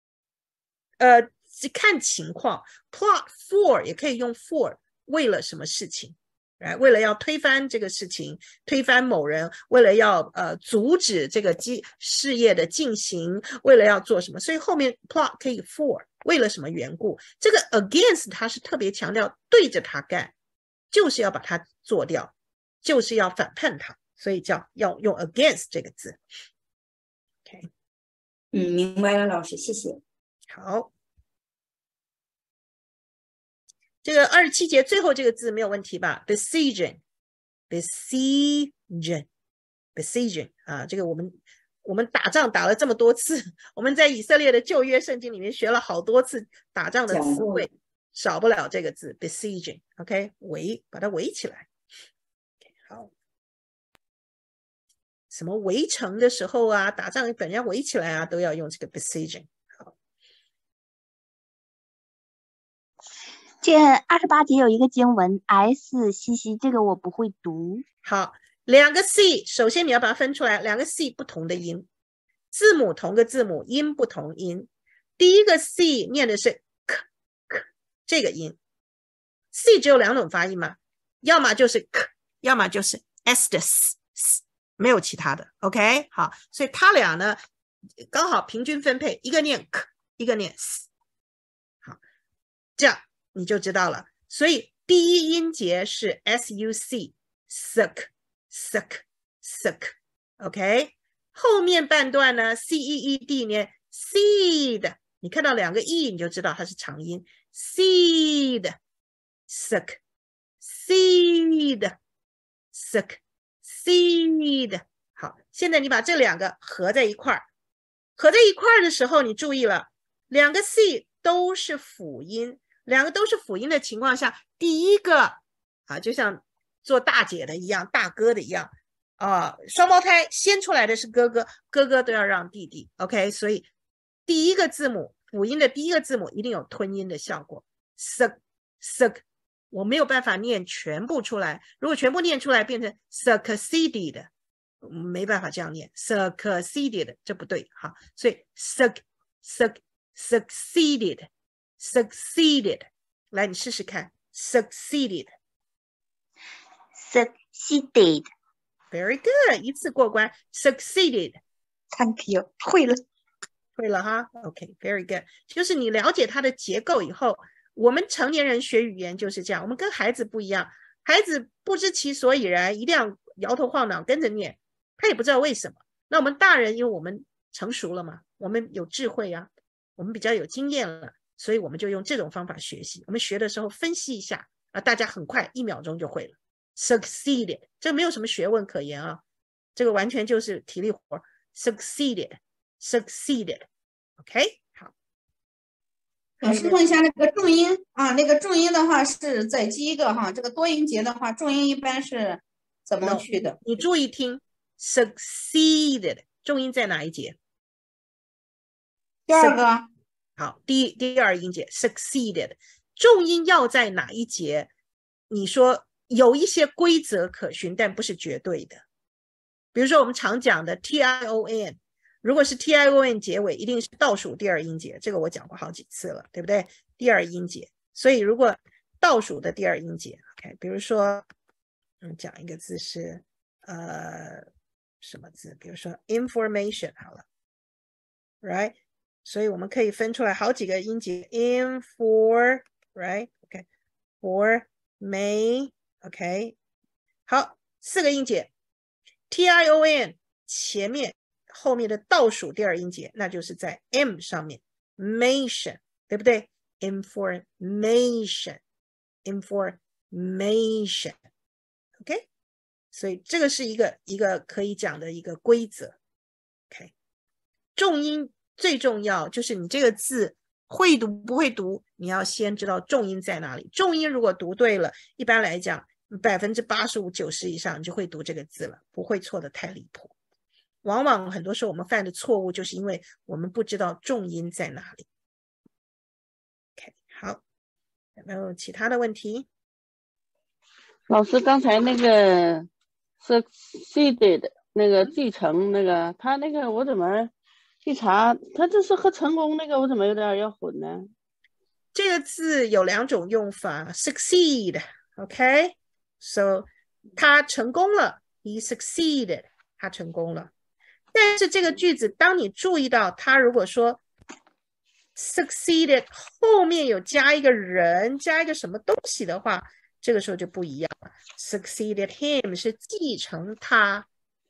看情况 plot for 也可以用 for， 为了什么事情，为了要推翻这个事情，推翻某人，为了要阻止这个事业的进行，为了要做什么，所以后面 plot 可以 for， 为了什么缘故。这个 against 它是特别强调对着他干，就是要把它做掉，就是要反叛他，所以要用 against 这个字。OK， 明白了，老师，谢谢。 好，这个27节最后这个字没有问题吧？ besieging 啊，这个我们打仗打了这么多次，我们在以色列的旧约圣经里面学了好多次打仗的词汇，少不了这个字 besieging。 OK， 把它围起来。好，什么围城的时候啊，打仗把人家围起来啊，都要用这个 besieging。 这28节有一个经文 S 西西，这个我不会读。 好，两个 C， 首先你要把它分出来，两个 C 不同的音，字母同个字母，音不同音。第一个 C 念的是 k 这个音 ，C 只有2种发音嘛，要么就是 k， 要么就是 s 的 s， 没有其他的。OK， 好，所以它俩呢刚好平均分配，一个念 k， 一个念 s。好，这样你就知道了。所以第一音节是 suc suck suck suck，OK， 后面半段呢 ceed 念 seed， 你看到两个 e 你就知道它是长音 seed suck seed suck seed。 好，现在你把这两个合在一块儿，合在一块儿的时候你注意了，两个 c 都是辅音，两个都是辅音的情况下，第一个就像做大姐的一样，大哥的一样双胞胎先出来的是哥哥，哥哥都要让弟弟 OK， 所以第一个字母辅音的第一个字母一定有吞音的效果 suck suck， 我没有办法念全部出来，如果全部念出来变成 succeeded， 没办法这样念 succeeded， 这不对哈，所以 succeeded succeeded， 来你试试看 succeeded succeeded very good， 一次过关 succeeded Thank you， 会了哈 OK very good， 就是你了解它的结构以后，我们成年人学语言就是这样，我们跟孩子不一样，孩子不知其所以然，一定要摇头晃脑跟着念，他也不知道为什么。那我们大人因为我们成熟了嘛，我们有智慧啊，我们比较有经验了，所以我们就用这种方法学习，我们学的时候分析一下大家很快1秒钟就会了 succeeded， 这没有什么学问可言啊，这个完全就是体力活 succeeded OK， 好。 老师问一下那个重音那个重音的话是在第一个这个多音节的话，重音一般是怎么去的？ 你注意听 succeeded 重音在哪一节？ 第二个。 好，第二音节 succeeded 重音要在哪一节？你说有一些规则可循，但不是绝对的。比如说我们常讲的 tion， 如果是 tion 结尾一定是倒数第二音节，这个我讲过好几次了，对不对？第二音节，所以如果倒数的第二音节 OK， 比如说讲一个字是什么字？比如说 information 好了 right， 所以我们可以分出来好几个音节 for right OK for may OK， 好，4个音节 tion 前面后面的倒数第二音节，那就是在 m 上面 mation 对不对？ information OK， 所以这个是一个可以讲的一个规则 OK。 重音最重要就是你这个字会读不会读，你要先知道重音在哪里，重音如果读对了，一般来讲85%、90%以上你就会读这个字了，不会错的太离谱。往往很多时候我们犯的错误就是因为我们不知道重音在哪里 OK， 好，有没有其他的问题？ 老师刚才那个 succeeded 那个继承那个他那个我怎么一查他这是和成功那个我怎么有点要混呢？ 这个字有2种用法 succeed OK so 他成功了 he succeeded 他成功了，但是这个句子当你注意到他如果说 succeeded 后面有加一个人加一个什么东西的话，这个时候就不一样了。 succeeded him 是继承他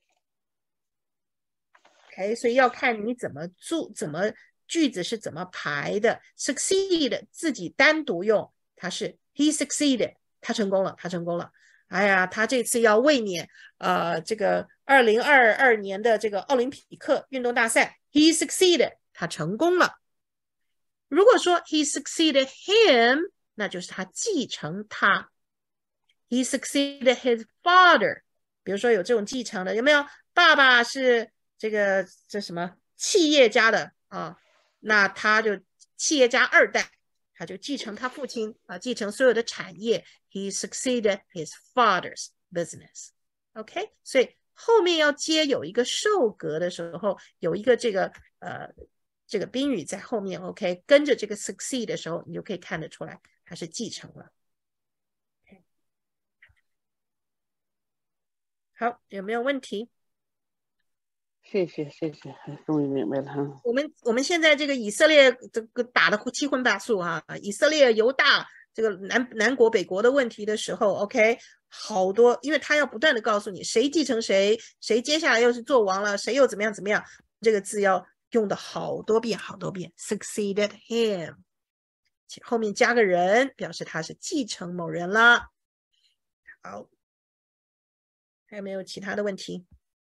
OK， 所以要看你怎么句子是怎么排的。 succeed 自己单独用，它是 he succeeded 他成功了，他成功了，哎呀他这次要卫冕这个2022年的这个奥林匹克运动大赛 he succeeded 他成功了。如果说 he succeeded him 那就是他继承他 he succeeded his father， 比如说有这种继承的，有没有？爸爸是这什么企业家的那他就企业家2代，他就继承他父亲继承所有的产业 he succeeded his father's business OK， 所以后面要接有一个受格的时候，有一个这个宾语在后面 OK， 跟着这个 succeed 的时候你就可以看得出来它是继承了。好，有没有问题？ 谢谢，终于明白了。 我们现在这个以色列这个打得七荤八素以色列、犹大这个南国北国的问题的时候 ，OK， 好多，因为他要不断的告诉你谁继承谁，谁接下来又是做王了，谁又怎么样怎么样，这个字要用的好多遍好多遍 ，succeeded him， 后面加个人，表示他是继承某人了。好，还有没有其他的问题？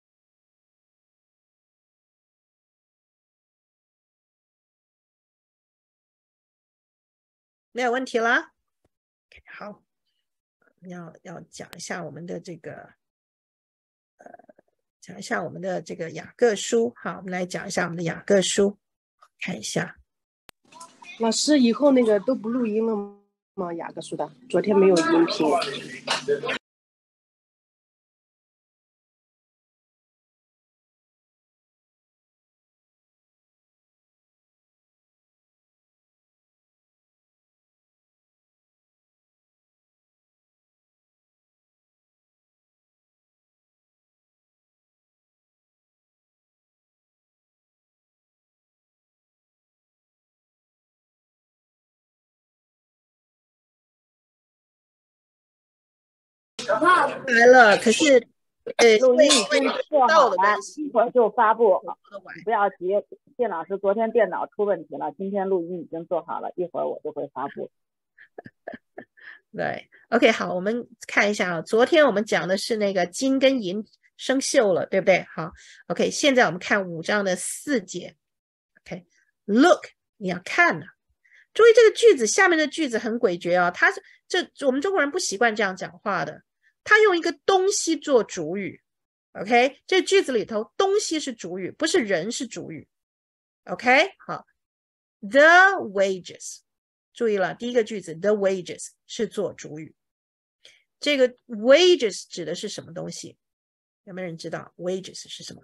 没有问题了。好，要讲一下我们的这个，讲一下我们的这个雅各书。好，我们来讲一下我们的雅各书，看一下。 老师，以后那个都不录音了吗？雅各书的，昨天没有音频。 来了，可是录音已经做好了，一会儿就发布。不要急，谢老师昨天电脑出问题了，今天录音已经做好了，一会儿我就会发布。 对 ，OK， 好，我们看一下啊，昨天我们讲的是那个金跟银生锈了，对不对？好 ，OK， 现在我们看5章的4节 ，OK，Look， 你要看呢、注意这个句子下面的句子很诡谲啊，它是我们中国人不习惯这样讲话的。他用一个东西做主语 ，OK， 这句子里头东西是主语，不是人是主语 ，OK， 好 ，the wages， 注意了，第一个句子 the wages 是做主语，这个 wages 指的是什么东西？有没有人知道 wages 是什么？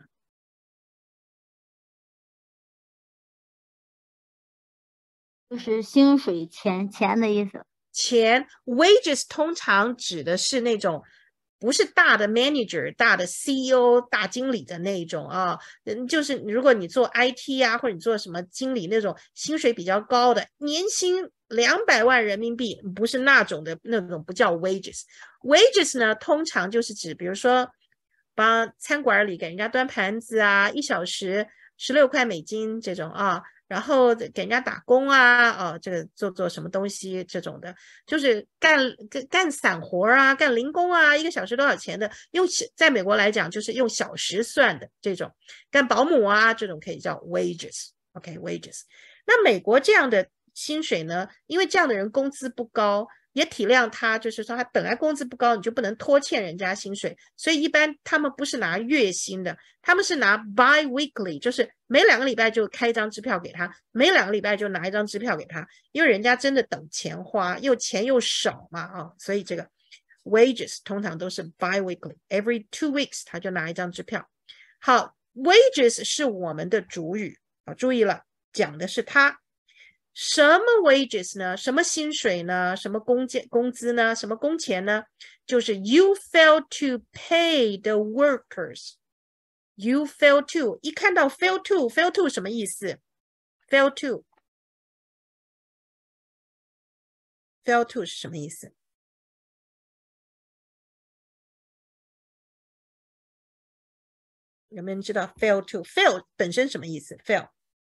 就是薪水钱的意思。 钱 wages 通常指的是那种不是大的 manager 大的 CEO 大经理的那种啊，就是如果你做 IT 啊，或者你做什么经理那种薪水比较高的，年薪200万人民币，不是那种的，那种不叫 wages。 wages 呢通常就是指比如说帮餐馆里给人家端盘子啊，1小时16块美金这种啊，然后给人家打工啊，这个做什么东西这种的，就是干散活啊，干零工啊，1个小时多少钱的，在美国来讲就是用小时算的这种，干保姆啊这种可以叫 wages，OK wages。那美国这样的薪水呢，因为这样的人工资不高，也体谅他，就是说他本来工资不高，你就不能拖欠人家薪水，所以一般他们不是拿月薪的，他们是拿 bi-weekly， 就是每2个礼拜就开一张支票给他，每2个礼拜就拿一张支票给他，因为人家真的等钱花，钱又少嘛，所以这个 wages 通常都是 bi-weekly， every 2 weeks 他就拿一张支票。好， wages 是我们的主语，注意了，讲的是他。什么 wages 呢？什么薪水呢？什么工资呢？什么工钱呢？就是 you fail to pay the workers。 you fail to， 一看到 fail to 什么意思？ fail to 是什么意思？有没有人知道 fail to？ fail 本身什么意思？ fail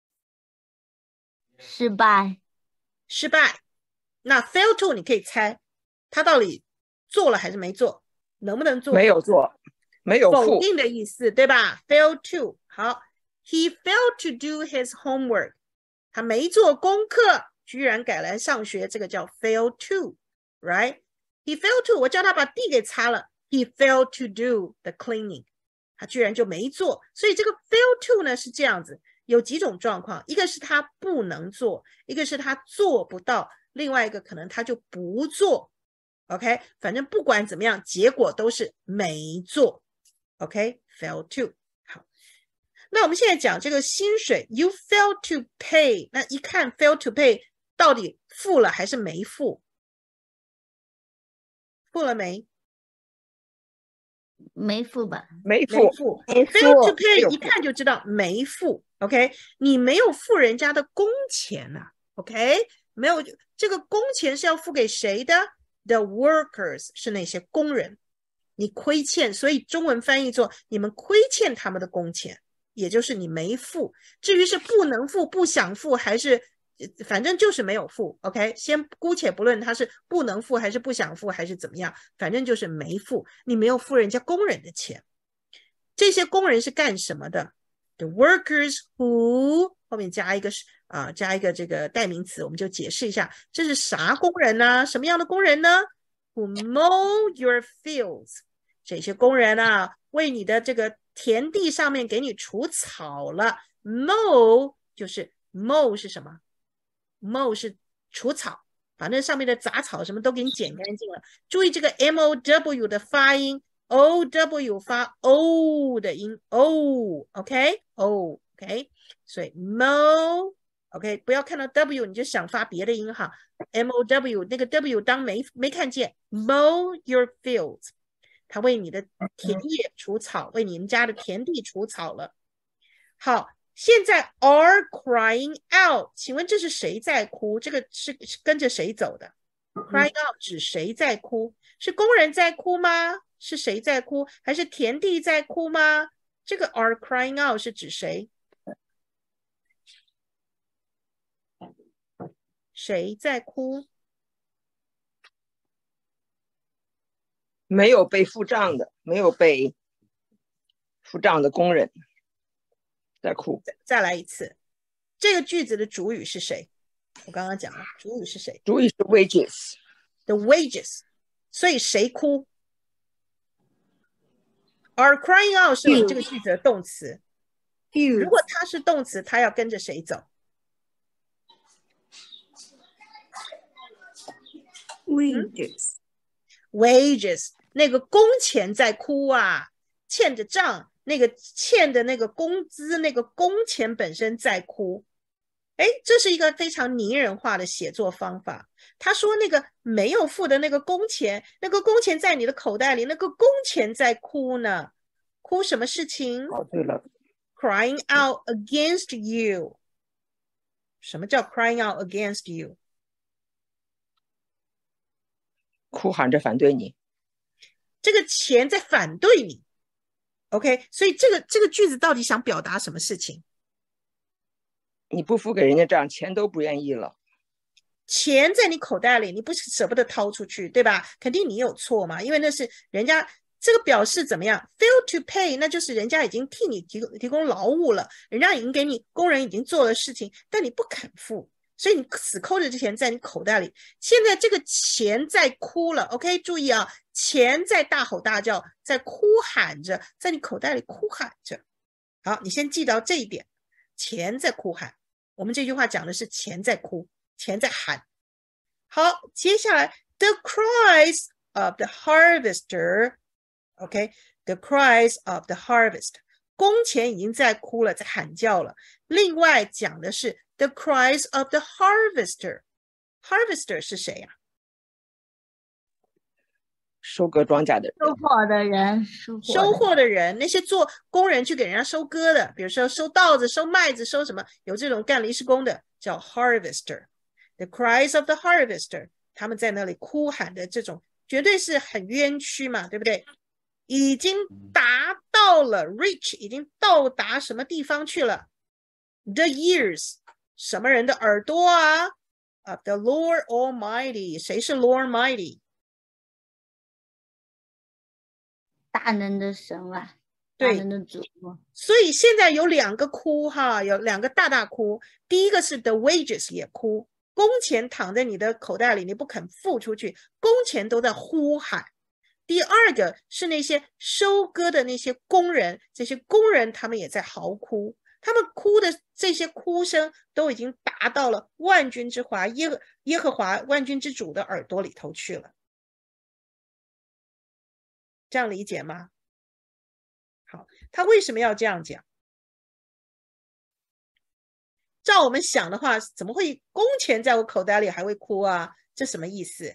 失败。 那 fail to 你可以猜他到底做了还是没做，能不能做？ 没有做，没有付， 否定的意思，对吧？ fail to。 好， he failed to do his homework， 他没做功课，居然改来上学，这个叫 fail to， right？ he failed to， 我叫他把地给擦了， he failed to do the cleaning， 他居然就没做。所以这个 fail to 呢是这样子，有几种状况，一个是他不能做，一个是他做不到，另外一个可能他就不做。 OK， 反正不管怎么样，结果都是没做。 OK， fail to。 好，那我们现在讲这个薪水 you fail to pay， 那一看 fail to pay 到底付了还是没付？付了没？ 没付吧？ 没付。 fail to pay 一看就知道没付。OK， 你没有付人家的工钱啊。OK， 没有，这个工钱是要付给谁的 ？The workers 是那些工人，你亏欠，所以中文翻译作你们亏欠他们的工钱，也就是你没付。至于是不能付、不想付，还是反正就是没有付 ，OK？ 先姑且不论他是不能付还是不想付还是怎么样，反正就是没付，你没有付人家工人的钱。这些工人是干什么的 ？The workers who 后面加一个加一个这个代名词，我们就解释一下，这是啥工人呢？什么样的工人呢 ？Who mow your fields？ 这些工人啊，为你的这个田地上面给你除草了。mow 就是 mow 是什么 ？mow 是除草，把那上面的杂草什么都给你剪干净了。注意这个 mow 的发音。ow 发 o 的音 o，OK， o，OK， 所以 mow，OK， 不要看到 w 你就想发别的音哈 ，mow 那个 w 当没看见 ，mow your fields， 他为你的田野除草，为你们家的田地除草了。好，现在 are crying out， 请问这是谁在哭？这个是跟着谁走的 ？crying out 指谁在哭？是工人在哭吗？是谁在哭？还是田地在哭吗？这个 are crying out 是指谁？谁在哭？ 没有被付账的，没有被付账的工人在哭。 再来一次，这个句子的主语是谁？我刚刚讲了，主语是谁？ 主语是 wages。The wages， 所以谁哭？Are crying out 是这个句子的动词。如果它是动词，它要跟着谁走 ？Wages， 那个工钱在哭啊，欠着账，那个欠的那个工资，那个工钱本身在哭。哎，这是一个非常拟人化的写作方法。他说那个没有付的那个工钱，那个工钱在你的口袋里，那个工钱在哭呢。哭什么事情？ 哦，对了 ，crying out against you。什么叫 crying out against you？ 哭喊着反对你。 这个钱在反对你。OK， 所以这个句子到底想表达什么事情？ 你不付给人家账，钱都不愿意了。 钱在你口袋里，你不舍不得掏出去，对吧？肯定你有错嘛，因为那是人家这个表示怎么样 ？fail to pay， 那就是人家已经替你提供劳务了，人家已经给你工人已经做了事情，但你不肯付，所以你死抠着这钱在你口袋里。现在这个钱在哭了 ，OK， 注意啊，钱在大吼大叫，在哭喊着，在你口袋里哭喊着。好，你先记到这一点，钱在哭喊。我们这句话讲的是钱在哭，钱在喊。好，接下来 the cries of the harvester， OK， the cries of the harvest， 工钱已经在哭了，在喊叫了。另外讲的是 the cries of the harvester， 是谁呀？ 收割庄稼的人， 收获的人， 收获的人，那些做工人去给人家收割的，比如说收稻子、收麦子、收什么，有这种干临时工的叫 harvester。The cries of the harvester， 他们在那里哭喊的这种，绝对是很冤屈嘛，对不对？已经达到了 reach， 已经到达什么地方去了 ？The ears， 什么人的耳朵啊 ？Of the Lord Almighty， 谁是 Lord Almighty？ 大能的神啊， 对， 大能的主。 所以现在有两个哭哈，有两个大哭。第一个是 the wages 也哭，工钱躺在你的口袋里，你不肯付出去，工钱都在呼喊。第二个是那些收割的那些工人，这些工人他们也在嚎哭，他们哭的这些哭声都已经达到了万军之华耶和华万军之主的耳朵里头去了。这样理解吗？好，他为什么要这样讲？照我们想的话，怎么会工钱在我口袋里还会哭啊？这什么意思？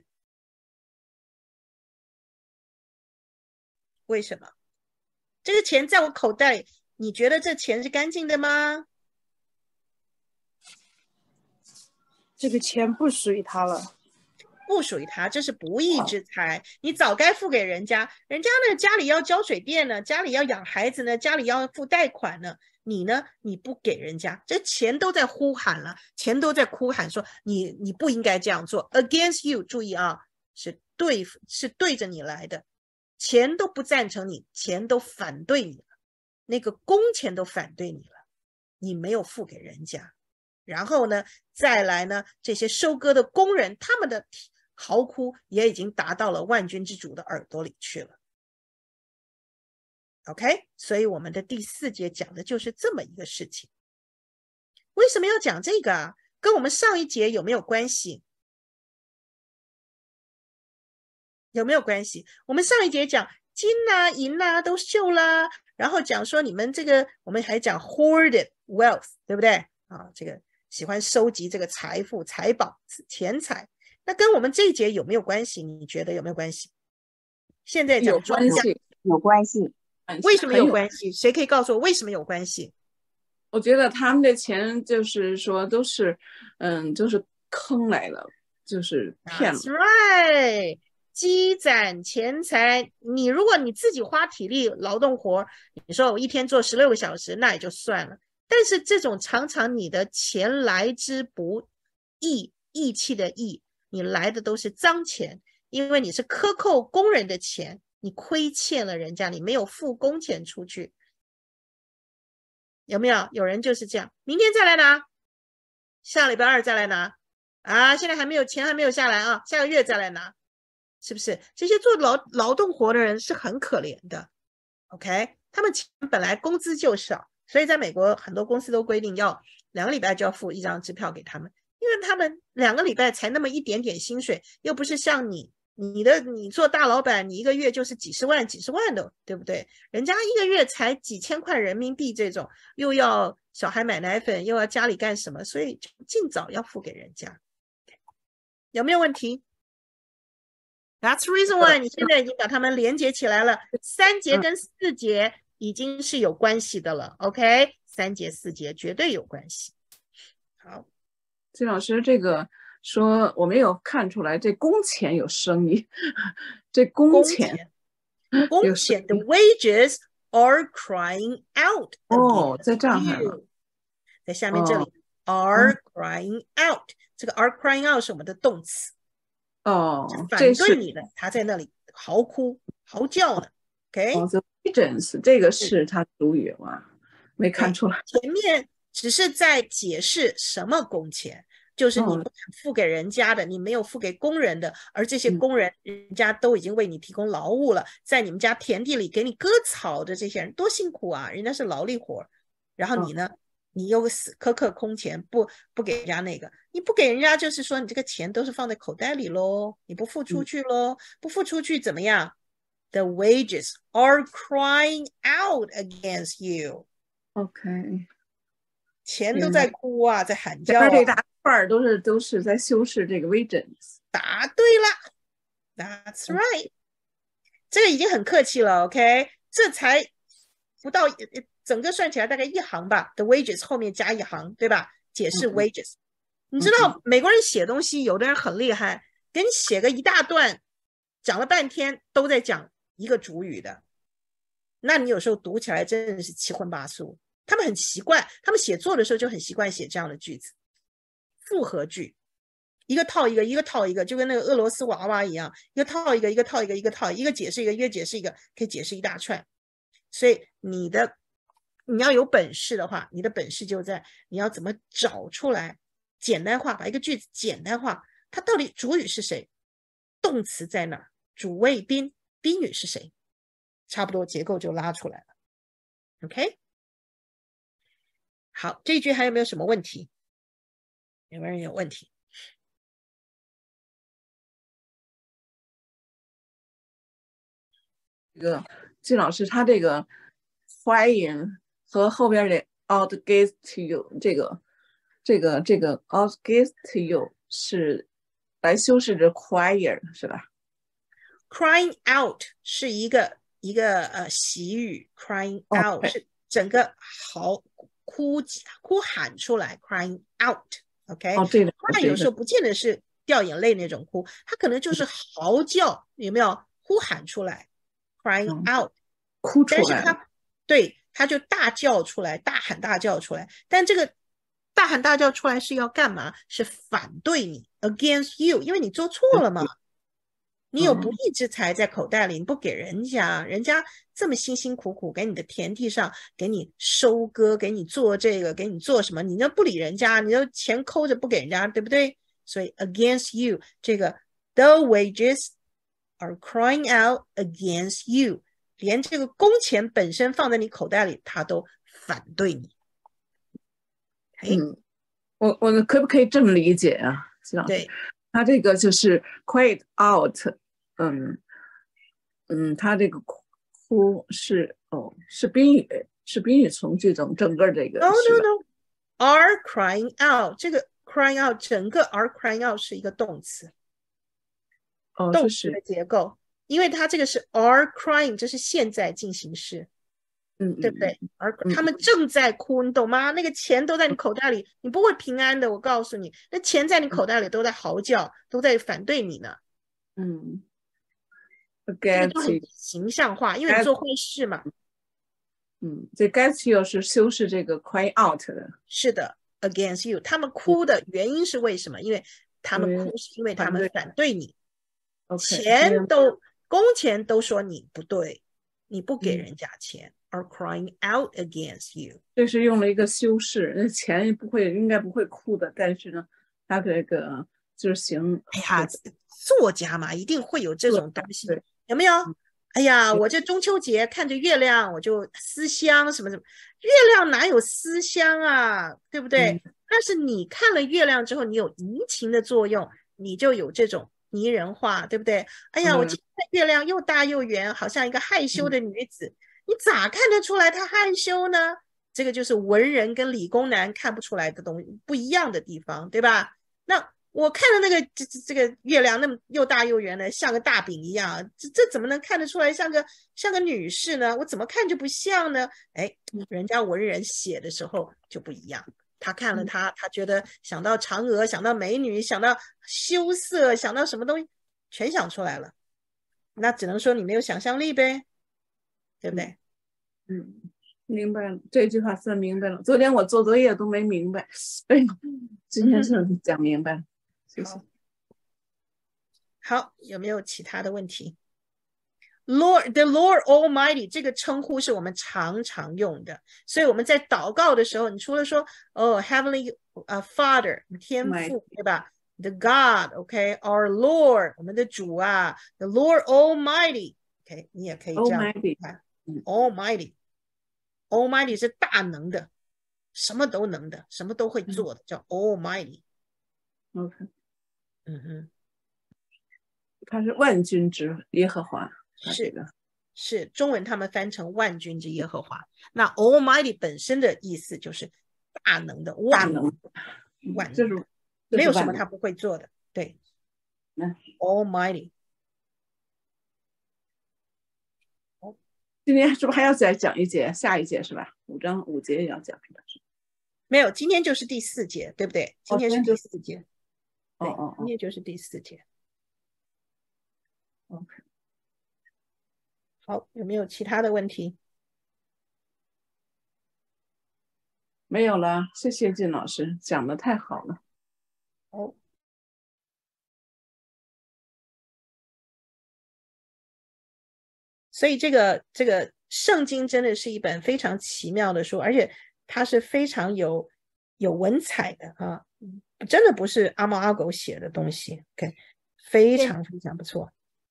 为什么？这个钱在我口袋里，你觉得这钱是干净的吗？ 这个钱不属于他了。 不属于他，这是不义之财，你早该付给人家，人家呢家里要交水电呢，家里要养孩子呢，家里要付贷款呢，你呢你不给人家，这钱都在呼喊了，钱都在哭喊说你不应该这样做 ，against you， 注意啊，是对着你来的，钱都不赞成你，钱都反对你了，那个工钱都反对你了，你没有付给人家，然后呢再来呢这些收割的工人，他们的嚎哭也已经达到了万军之主的耳朵里去了。OK， 所以我们的第4节讲的就是这么一个事情。为什么要讲这个啊？跟我们上一节有没有关系？有没有关系？我们上一节讲金啊银啊都秀啦，然后讲说你们这个，我们还讲 hoarded wealth， 对不对啊？这个喜欢收集这个财富、财宝、钱财，那跟我们这一节有没有关系？你觉得有没有关系？现在讲庄稼有关系。 为什么有关系？谁可以告诉我为什么有关系？ 我觉得他们的钱就是说都是，就是坑来的，就是骗了。 That's right， 积攒钱财。如果你自己花体力劳动活，你说我一天做16个小时，那也就算了。但是这种常常你的钱来之不易，义气的义，你来的都是脏钱，因为你是克扣工人的钱，你亏欠了人家，你没有付工钱出去。有没有？有人就是这样，明天再来拿，下礼拜2再来拿啊，现在钱还没有下来啊，下个月再来拿，是不是？这些做劳动活的人是很可怜的 ，OK？ 他们钱本来工资就少，所以在美国很多公司都规定要2个礼拜就要付1张支票给他们，因为他们2个礼拜才那么一点点薪水，又不是像你做大老板，你一个月就是几十万的，对不对？人家一个月才几千块人民币，这种又要小孩买奶粉，又要家里干什么，所以尽早要付给人家。有没有问题？ That's the reason why 你现在已经把它们连接起来了，3节跟4节已经是有关系的了 ，OK？ 3节4节绝对有关系。好， 金老师，这个说我没有看出来这工钱有声音，这工钱的 wages are crying out。 哦，在这儿还有， 在下面这里are crying out， 这个 are crying out 是我们的动词。 哦， 反对你的，他在那里嚎哭嚎叫呢。OK， the wages 这个是他主语吗？没看出来。 前面只是在解释什么工钱，就是你不敢付给人家的，你没有付给工人的，而这些工人人家都已经为你提供劳务了，在你们家田地里给你割草的这些人多辛苦啊，人家是劳力活，然后你呢？你又苛刻空钱，不给人家那个，你不给人家就是说你这个钱都是放在口袋里咯，你不付出去咯，不付出去怎么样？ The wages are crying out against you。 OK， 钱都在哭啊，在喊叫啊， 这大块都是在修饰这个 wages。 答对了， That's right。 这个已经很客气了 OK， 这才不到整个算起来大概1行吧 ，the wages 后面加1行，对吧？解释 wages。你知道美国人写东西，有的人很厉害，给你写个一大段，讲了半天都在讲一个主语的，那你有时候读起来真的是七荤八素。他们很习惯，他们写作的时候就很习惯写这样的句子，复合句，一个套一个，一个套一个，就跟那个俄罗斯娃娃一样，一个套一个，一个套一个，一个套一个解释一个，一个解释一个，可以解释一大串。所以你要有本事的话，你的本事就在你要怎么找出来，简单化，把一个句子简单化，它到底主语是谁，动词在哪儿，主谓宾，宾语是谁，差不多结构就拉出来了。 OK， 好，这一句还有没有什么问题？有没有人有问题？ 这个金老师他这个crying和后边的 out against you 这个 out against you 是来修饰着 crying 是吧？ Crying out 是一个习语， crying out 是整个哭喊出来 crying out OK， 这个 cry 有时候不见得是掉眼泪那种哭，它可能就是嚎叫，有没有？呼喊出来 ，crying out， 哭出来， 但是他就大叫出来，大喊大叫出来。但这个大喊大叫出来是要干嘛？是反对你 ，against you， 因为你做错了嘛。你有不义之财在口袋里，你不给人家，人家这么辛辛苦苦给你的田地上给你收割，给你做这个，给你做什么，你就不理人家，你就钱抠着不给人家，对不对？所以 against you 这个 the wages are crying out against you， 连这个工钱本身放在你口袋里，他都反对你。 我可不可以这么理解啊？ 对。 他这个就是 cry out， 他这个哭是宾语从句中整个这个 no are crying out， 这个 crying out 整个 are crying out 是一个动词，动词的结构，因为它这个是 are crying， 这是现在进行时，对不对？他们正在哭，你懂吗？那个钱都在你口袋里，你不会平安的，我告诉你，那钱在你口袋里都在嚎叫，都在反对你呢。这个就很形象化，因为你做坏事嘛。 这 against you 是修饰这个 cry out 的。 是的 ，against you， 他们哭的原因是为什么？因为他们哭是因为他们反对你，工钱都说你不对，你不给人家钱。are crying out against you， 这是用了一个修饰，那钱应该不会哭的，但是呢，他这个就是行。 哎呀，作家嘛，一定会有这种东西，有没有？哎呀，我这中秋节看着月亮，我就思乡什么什么，月亮哪有思乡啊，对不对？但是你看了月亮之后，你有移情的作用，你就有这种拟人化，对不对？哎呀，我今天月亮又大又圆，好像一个害羞的女子。你咋看得出来他害羞呢？这个就是文人跟理工男看不出来的东西，不一样的地方，对吧？那我看的那个这个月亮那么又大又圆的，像个大饼一样，这怎么能看得出来像个女士呢？我怎么看就不像呢？哎，人家文人写的时候就不一样，他看了他觉得想到嫦娥，想到美女，想到羞涩，想到什么东西，全想出来了。那只能说你没有想象力呗。对不对？ 明白了，这句话算明白了。昨天我做作业都没明白，今天是讲明白了，谢谢。 好，有没有其他的问题 ？The Lord Almighty 这个称呼是我们常常用的，所以我们在祷告的时候，你除了说Heavenly Father 天父，对吧？The God，OK，Our Lord 我们的主啊 ，The Lord Almighty。OK， 你也可以这样看 ，Almighty 是大能的，什么都能的，什么都会做的，叫 Almighty。OK， 他是万军之耶和华， 是中文他们翻成万军之耶和华。那 Almighty 本身的意思就是大能的，万能，没有什么他不会做的，对 ，Almighty。 今天是不是还要再讲一节？下一节是吧？5节也要讲是吧？ 没有，今天就是第4节，对不对？今天是第4节。对，今天就是第4节。 OK。 好，有没有其他的问题？ 没有了，谢谢靳老师，讲的太好了。 好。所以这个圣经真的是一本非常奇妙的书，而且它是非常有文采的啊，真的不是阿猫阿狗写的东西 ，OK， 非常非常不错。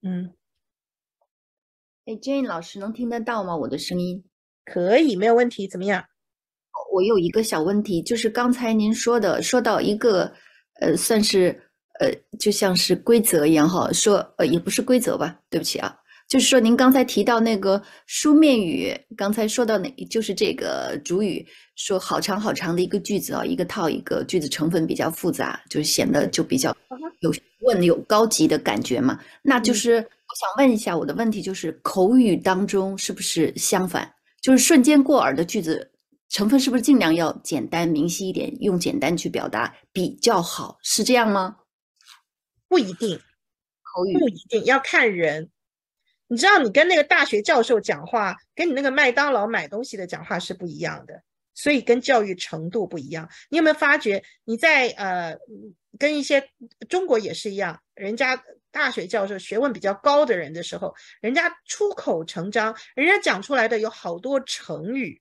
Jane 老师能听得到吗？我的声音可以，没有问题。怎么样？ 我有一个小问题，就是刚才您说到一个算是就像是规则一样哈，说也不是规则吧，对不起啊。就是说，您刚才提到那个书面语，刚才说到就是这个主语，说好长好长的一个句子啊，一个套一个句子，成分比较复杂，就显得就比较有学问、有高级的感觉嘛。那就是我想问一下，我的问题就是口语当中是不是相反？就是瞬间过耳的句子成分是不是尽量要简单明晰一点，用简单去表达比较好，是这样吗？ 不一定， 口语不一定，要看人。你知道你跟那个大学教授讲话，跟你那个麦当劳买东西的讲话是不一样的，所以跟教育程度不一样。你有没有发觉你在跟一些中国也是一样，人家大学教授学问比较高的人的时候，人家出口成章，人家讲出来的有好多成语。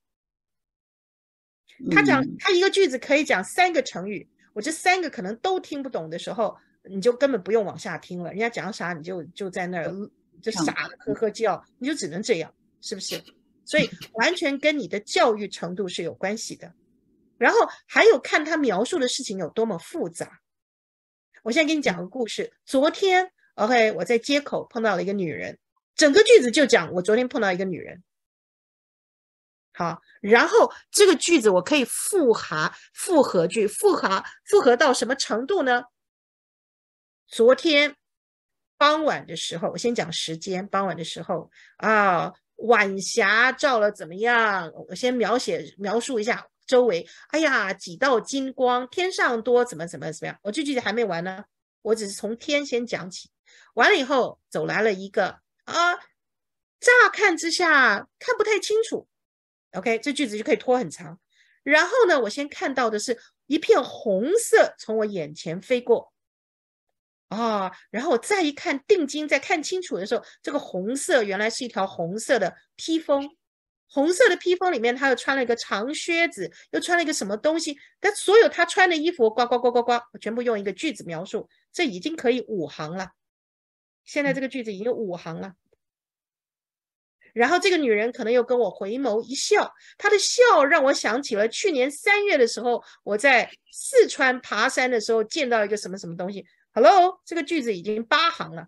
他一个句子可以讲3个成语，我这3个可能都听不懂的时候，你就根本不用往下听了，人家讲啥你就在那儿就傻的呵呵叫，你就只能这样，是不是？所以完全跟你的教育程度是有关系的。然后还有看他描述的事情有多么复杂。我现在给你讲个故事。昨天 OK 我在街口碰到了一个女人，整个句子就讲我昨天碰到一个女人。好，然后这个句子我可以复合句，复合到什么程度呢？昨天傍晚的时候，我先讲时间，傍晚的时候啊，晚霞照了怎么样？我先描述一下周围。哎呀，几道金光，天上多怎么样？我这句子还没完呢，我只是从天先讲起。完了以后，走来了一个乍看之下看不太清楚。OK， 这句子就可以拖很长。然后呢，我先看到的是一片红色从我眼前飞过。然后我再一看，定睛再看清楚的时候，这个红色原来是一条红色的披风。红色的披风里面，他又穿了一个长靴子，又穿了一个什么东西。但所有他穿的衣服，呱，我全部用一个句子描述，这已经可以5行了。现在这个句子已经有5行了。然后这个女人可能又跟我回眸一笑，她的笑让我想起了去年3月的时候，我在四川爬山的时候见到一个什么什么东西。Hello， 这个句子已经8行了。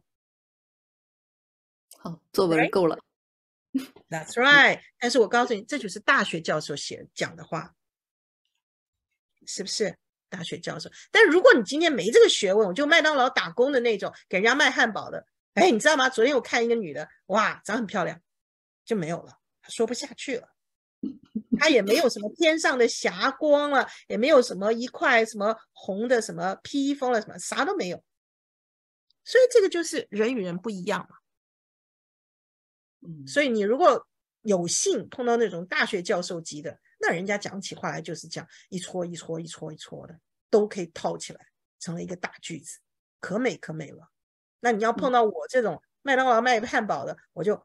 好，作文够了。 That's right。但是我告诉你，这就是大学教授讲的话，是不是？大学教授。但如果你今天没这个学问，我就麦当劳打工的那种，给人家卖汉堡的。哎，你知道吗？昨天我看一个女的，哇，长很漂亮，就没有了，说不下去了。它也没有什么天上的霞光了，也没有什么一块什么红的什么披风了，什么啥都没有。所以这个就是人与人不一样嘛。所以你如果有幸碰到那种大学教授级的，那人家讲起话来就是这样一撮的，都可以套起来成了一个大句子，可美了。那你要碰到我这种麦当劳卖汉堡的，我就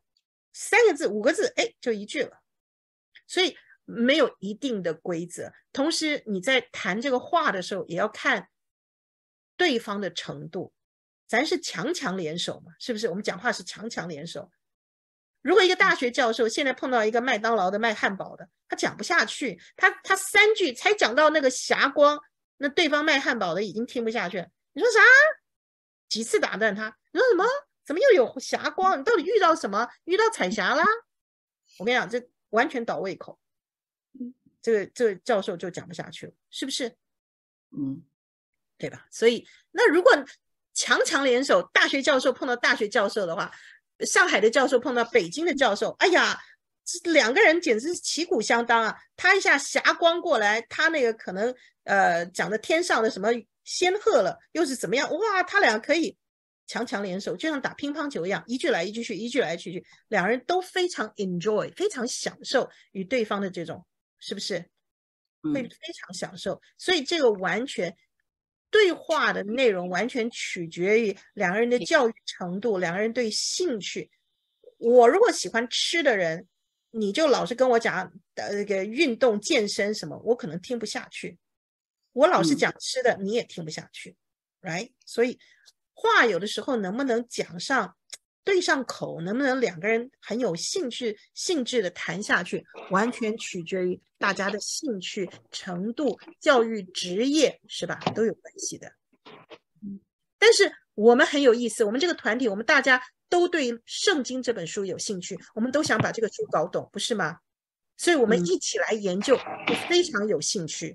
3个字5个字，哎，就一句了。所以没有一定的规则。同时你在谈这个话的时候，也要看对方的程度。咱是强联手嘛，是不是？我们讲话是强联手。如果一个大学教授现在碰到一个麦当劳的卖汉堡的，他讲不下去，他3句才讲到那个霞光，那对方卖汉堡的已经听不下去了。你说啥？几次打断他？你说什么？怎么又有霞光？你到底遇到什么？遇到彩霞啦？我跟你讲，这完全倒胃口。这个教授就讲不下去了，是不是？对吧？所以那如果强联手，大学教授碰到大学教授的话，上海的教授碰到北京的教授，哎呀，这2个人简直是旗鼓相当啊！他一下霞光过来，他那个可能讲的天上的什么仙鹤了，又是怎么样？哇，他俩可以强联手，就像打乒乓球一样，一句来一句去，一句来一句去，2人都非常 enjoy， 非常享受与对方的这种，是不是？会非常享受。所以这个完全对话的内容完全取决于2个人的教育程度，2个人对兴趣。我如果喜欢吃的人，你就老是跟我讲这个运动健身什么，我可能听不下去。我老是讲吃的，你也听不下去 right？ 所以话有的时候能不能讲上对上口，能不能2个人很有兴致的谈下去，完全取决于大家的兴趣程度、教育职业，是吧？都有关系的。但是我们很有意思，我们这个团体，我们大家都对圣经这本书有兴趣，我们都想把这个书搞懂，不是吗？所以我们一起来研究，就非常有兴趣。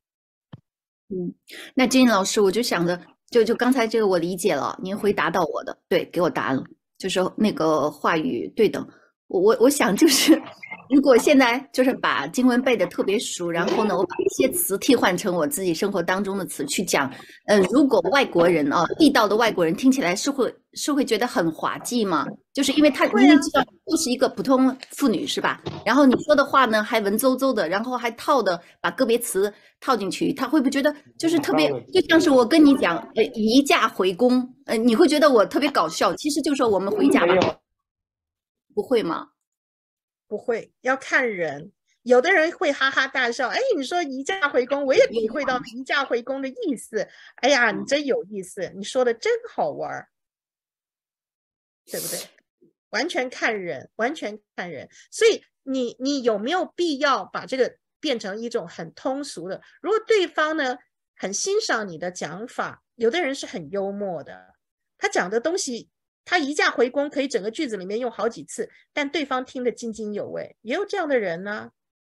那金老师，我就想着，就刚才这个我理解了，您回答到我的，对，给我答案了，就是那个话语对等。我想就是如果现在就是把经文背得特别熟，然后呢，我把一些词替换成我自己生活当中的词去讲，如果外国人啊，地道的外国人听起来是会觉得很滑稽吗？就是因为他明明知道就是一个普通妇女是吧？然后你说的话呢还文绉绉的，然后还把个别词套进去，他会不会觉得就是特别，就像是我跟你讲，移驾回宫，你会觉得我特别搞笑，其实就说我们回家吧，不会吗？ 不会，要看人。有的人会哈哈大笑，哎，你说移驾回宫，我也体会到移驾回宫的意思。哎呀，你真有意思，你说的真好玩，对不对？完全看人，完全看人。所以你有没有必要把这个变成一种很通俗的？如果对方呢很欣赏你的讲法，有的人是很幽默的，他讲的东西。他移驾回宫可以整个句子里面用好几次，但对方听得津津有味，也有这样的人呢。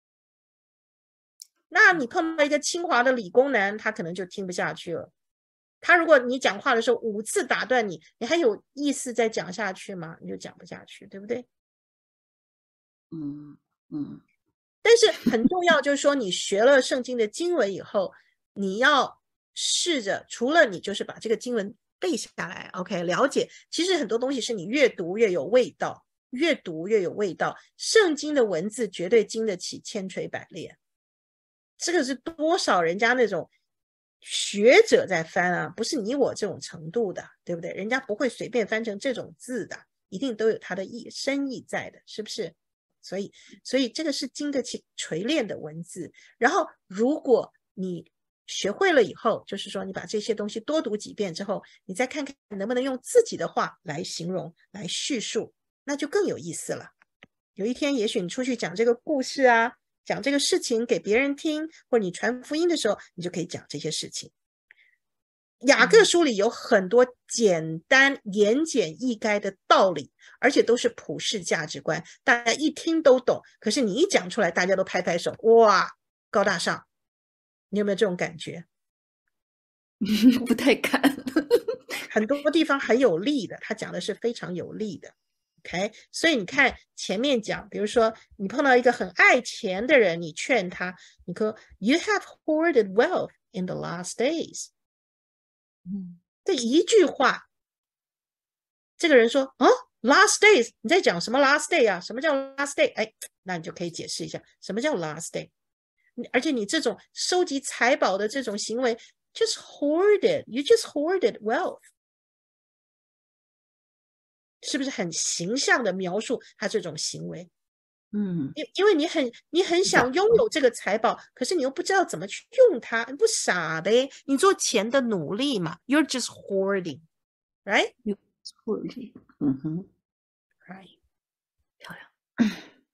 那你碰到一个清华的理工男，他可能就听不下去了。他如果你讲话的时候5次打断你，你还有意思再讲下去吗？你就讲不下去，对不对？但是很重要就是说，你学了圣经的经文以后，你要试着除了你就是把这个经文背下来 ，OK， 了解。其实很多东西是你越读越有味道，越读越有味道。圣经的文字绝对经得起千锤百炼，这个是多少人家那种学者在翻啊，不是你我这种程度的，对不对？人家不会随便翻成这种字的，一定都有它的深意在的，是不是？所以这个是经得起锤炼的文字。然后如果你学会了以后，就是说你把这些东西多读几遍之后，你再看看能不能用自己的话来形容来叙述，那就更有意思了。有一天也许你出去讲这个故事啊，讲这个事情给别人听，或者你传福音的时候，你就可以讲这些事情。雅各书里有很多简单言简意赅的道理，而且都是普世价值观，大家一听都懂，可是你一讲出来大家都拍拍手，哇，高大上。你有没有这种感觉？ 不太敢。 很多地方很有力的，他讲的是非常有力的。OK， 所以你看前面讲，比如说你碰到一个很爱钱的人，你劝他，你说 You have hoarded wealth in the last days。这一句话，这个人说last days， 你在讲什么 last day 啊？什么叫 last day？ 哎，那你就可以解释一下什么叫 last day。而且你这种收集财宝的这种行为 just hoarded, you just hoarded wealth， 是不是很形象的描述他这种行为？因为你很想拥有这个财宝，可是你又不知道怎么去用它，你不傻的耶，你做钱的努力嘛， you're just hoarding, right? You're hoarding. Right. 漂亮。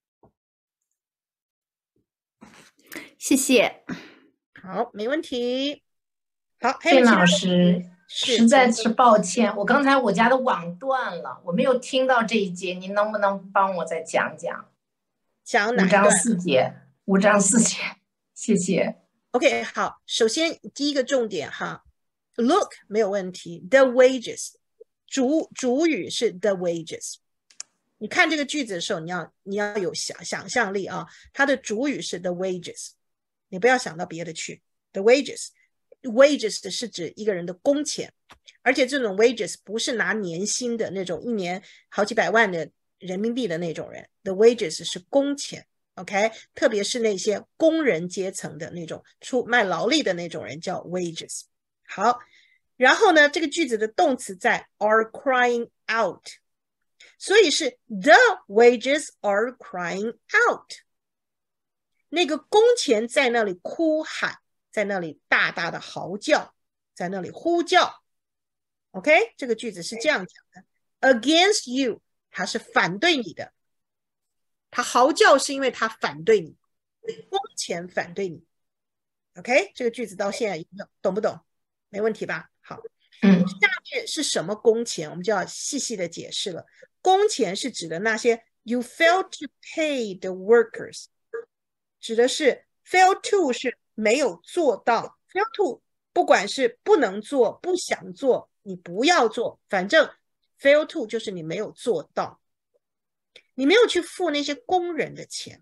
谢谢。 好，没问题。好， 卞老师，实在是抱歉，我刚才我家的网断了，我没有听到这一节，您能不能帮我再讲讲？ 讲哪 5章4节，5章4节，谢谢。 OK， 好，首先第一个重点哈 ，look 没有问题 ，the wages， 主语是 the wages。你看这个句子的时候，你要有想象力啊，它的主语是 the wages。你不要想到别的去 ，the wages 是指一个人的工钱，而且这种 wages 不是拿年薪的那种，一年好几百万的人民币的那种人 ，the wages 是工钱 ，OK， 特别是那些工人阶层的那种卖劳力的那种人叫 wages。好，然后呢，这个句子的动词在 are crying out， 所以是 the wages are crying out。那个工钱在那里哭喊，在那里大大的嚎叫，在那里呼叫。OK， 这个句子是这样讲的 ：Against you， 他是反对你的，他嚎叫是因为他反对你，工钱反对你。OK， 这个句子到现在懂不懂？没问题吧？好，下面是什么工钱？我们就要细细的解释了。工钱是指的那些 you fail to pay the workers。指的是 fail to 是没有做到 fail to 不管是不能做不想做你不要做，反正 fail to 就是你没有做到，你没有去付那些工人的钱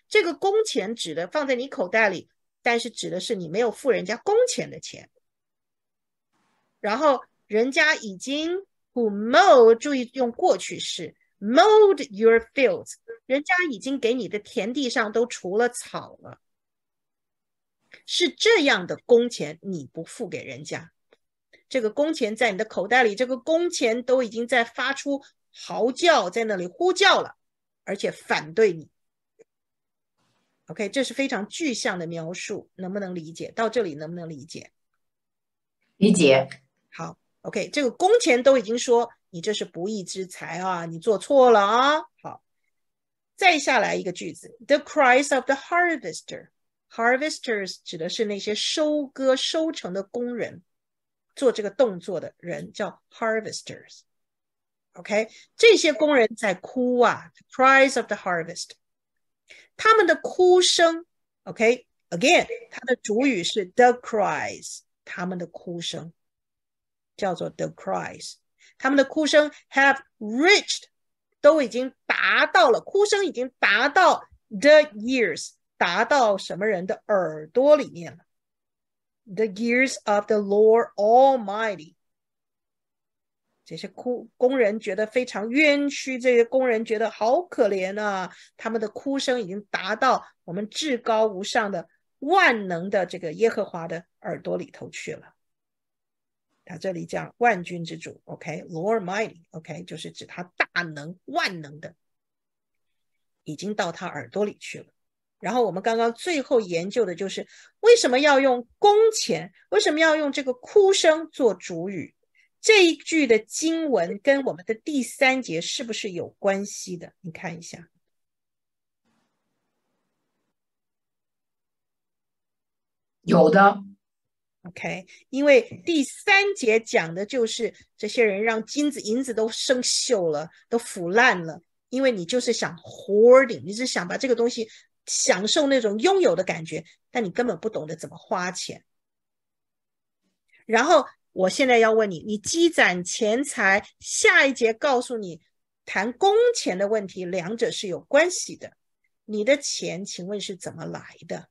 这个工钱指的放在你口袋里，但是指的是你没有付人家工钱的钱。然后人家已经 who mowed， 注意用过去式 mowed your fields， 人家已经给你的田地上都除了草了。是这样的工钱你不付给人家，这个工钱在你的口袋里，这个工钱都已经在发出嚎叫，在那里呼叫了，而且反对你。OK， 这是非常具象的描述，能不能理解？到这里能不能理解？ 理解。 好 ，OK， 这个工钱都已经说你这是不义之财啊，你做错了啊。好，再下来一个句子 ，The cries of the harvester。Harvesters 指的是那些收割收成的工人，做这个动作的人叫 harvesters。OK， 这些工人在哭啊 ，the cries of the harvest， 他们的哭声 ，OK，again， 它的主语是 the cries， 他们的哭声叫做 the cries， 他们的哭声 have reached， 都已经达到了，哭声已经达到 the ears。达到什么人的耳朵里面了 ？The ears of the Lord Almighty。这些工人觉得非常冤屈，这些工人觉得好可怜啊！他们的哭声已经达到我们至高无上的万能的这个耶和华的耳朵里头去了。他这里讲万军之主 ，OK，Lord Almighty，OK， 就是指他大能万能的，已经到他耳朵里去了。然后我们刚刚最后研究的就是为什么要用工钱，为什么要用这个哭声做主语，这一句的经文跟我们的第3节是不是有关系的？你看一下。 有的。 OK， 因为第3节讲的就是这些人让金子银子都生锈了，都腐烂了，因为你就是想 hoarding， 你是想把这个东西享受那种拥有的感觉，但你根本不懂得怎么花钱。然后我现在要问你，你积攒钱财，下一节告诉你谈工钱的问题，两者是有关系的。你的钱请问是怎么来的？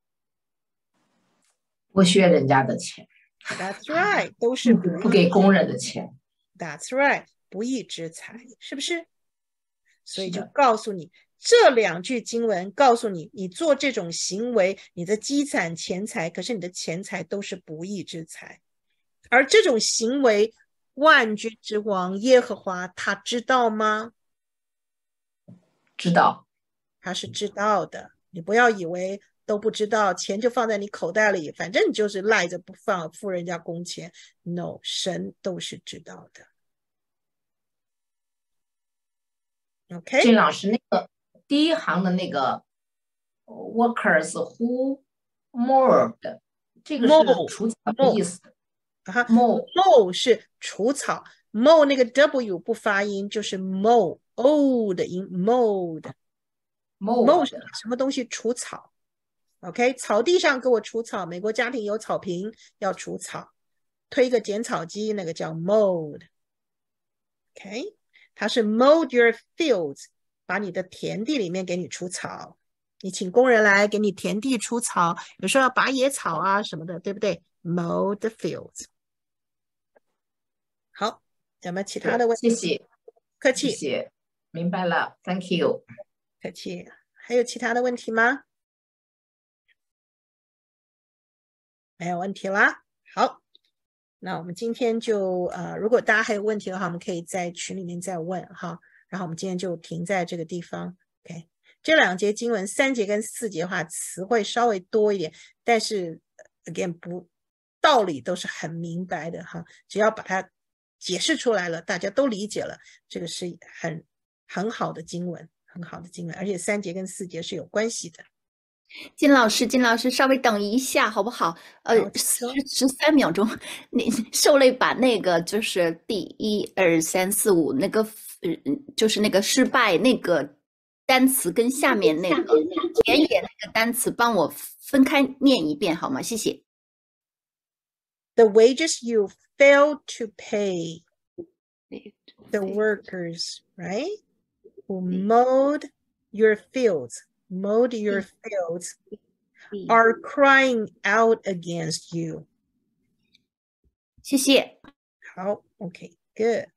剥削人家的钱。 That's right， 都是不给工人的钱。 That's right， 不义之财，是不是？所以就告诉你这2句经文告诉你，你做这种行为，你的积攒钱财，可是你的钱财都是不义之财。而这种行为，万军之王耶和华他知道吗？ 知道， 他是知道的。你不要以为都不知道，钱就放在你口袋里，反正你就是赖着不放，付人家工钱。No， 神都是知道的。OK， 金老师，那个第一行的那个 workers who mowed， 这个是除草的意思。 mow 是除草 ，mow 那个 w 不发音，就是 mow，o 的音 ，mowed。mow 是什么东西？除草。OK， 草地上给我除草，美国家庭有草坪要除草，推个剪草机，那个叫 mowed。OK， 它是 mowed your fields， 把你的田地里面给你除草。你请工人来给你田地除草，有时候要拔野草啊什么的，对不对 ？Mow the fields。好，有没有其他的问题？ 谢谢， 客气。 谢谢，明白了 ，Thank you。 客气。还有其他的问题吗？没有问题啦。好，那我们今天就如果大家还有问题的话，我们可以在群里面再问哈。然后我们今天就停在这个地方。OK， 这2节经文3节跟4节的话，词汇稍微多一点，但是 again 道理都是很明白的哈。只要把它解释出来了，大家都理解了，这个是很好的经文，很好的经文，而且3节跟4节是有关系的。 金老师，稍微等一下好不好？13秒钟，你受累把那个就是第1、2、3、4、5那个就是那个失败那个单词跟下面那个前言那个单词帮我分开念一遍好吗？谢谢。 The wages you failed to pay the workers, right? Who mowed your fields. mowed your fields are crying out against you. 谢谢。 好 ，OK, good.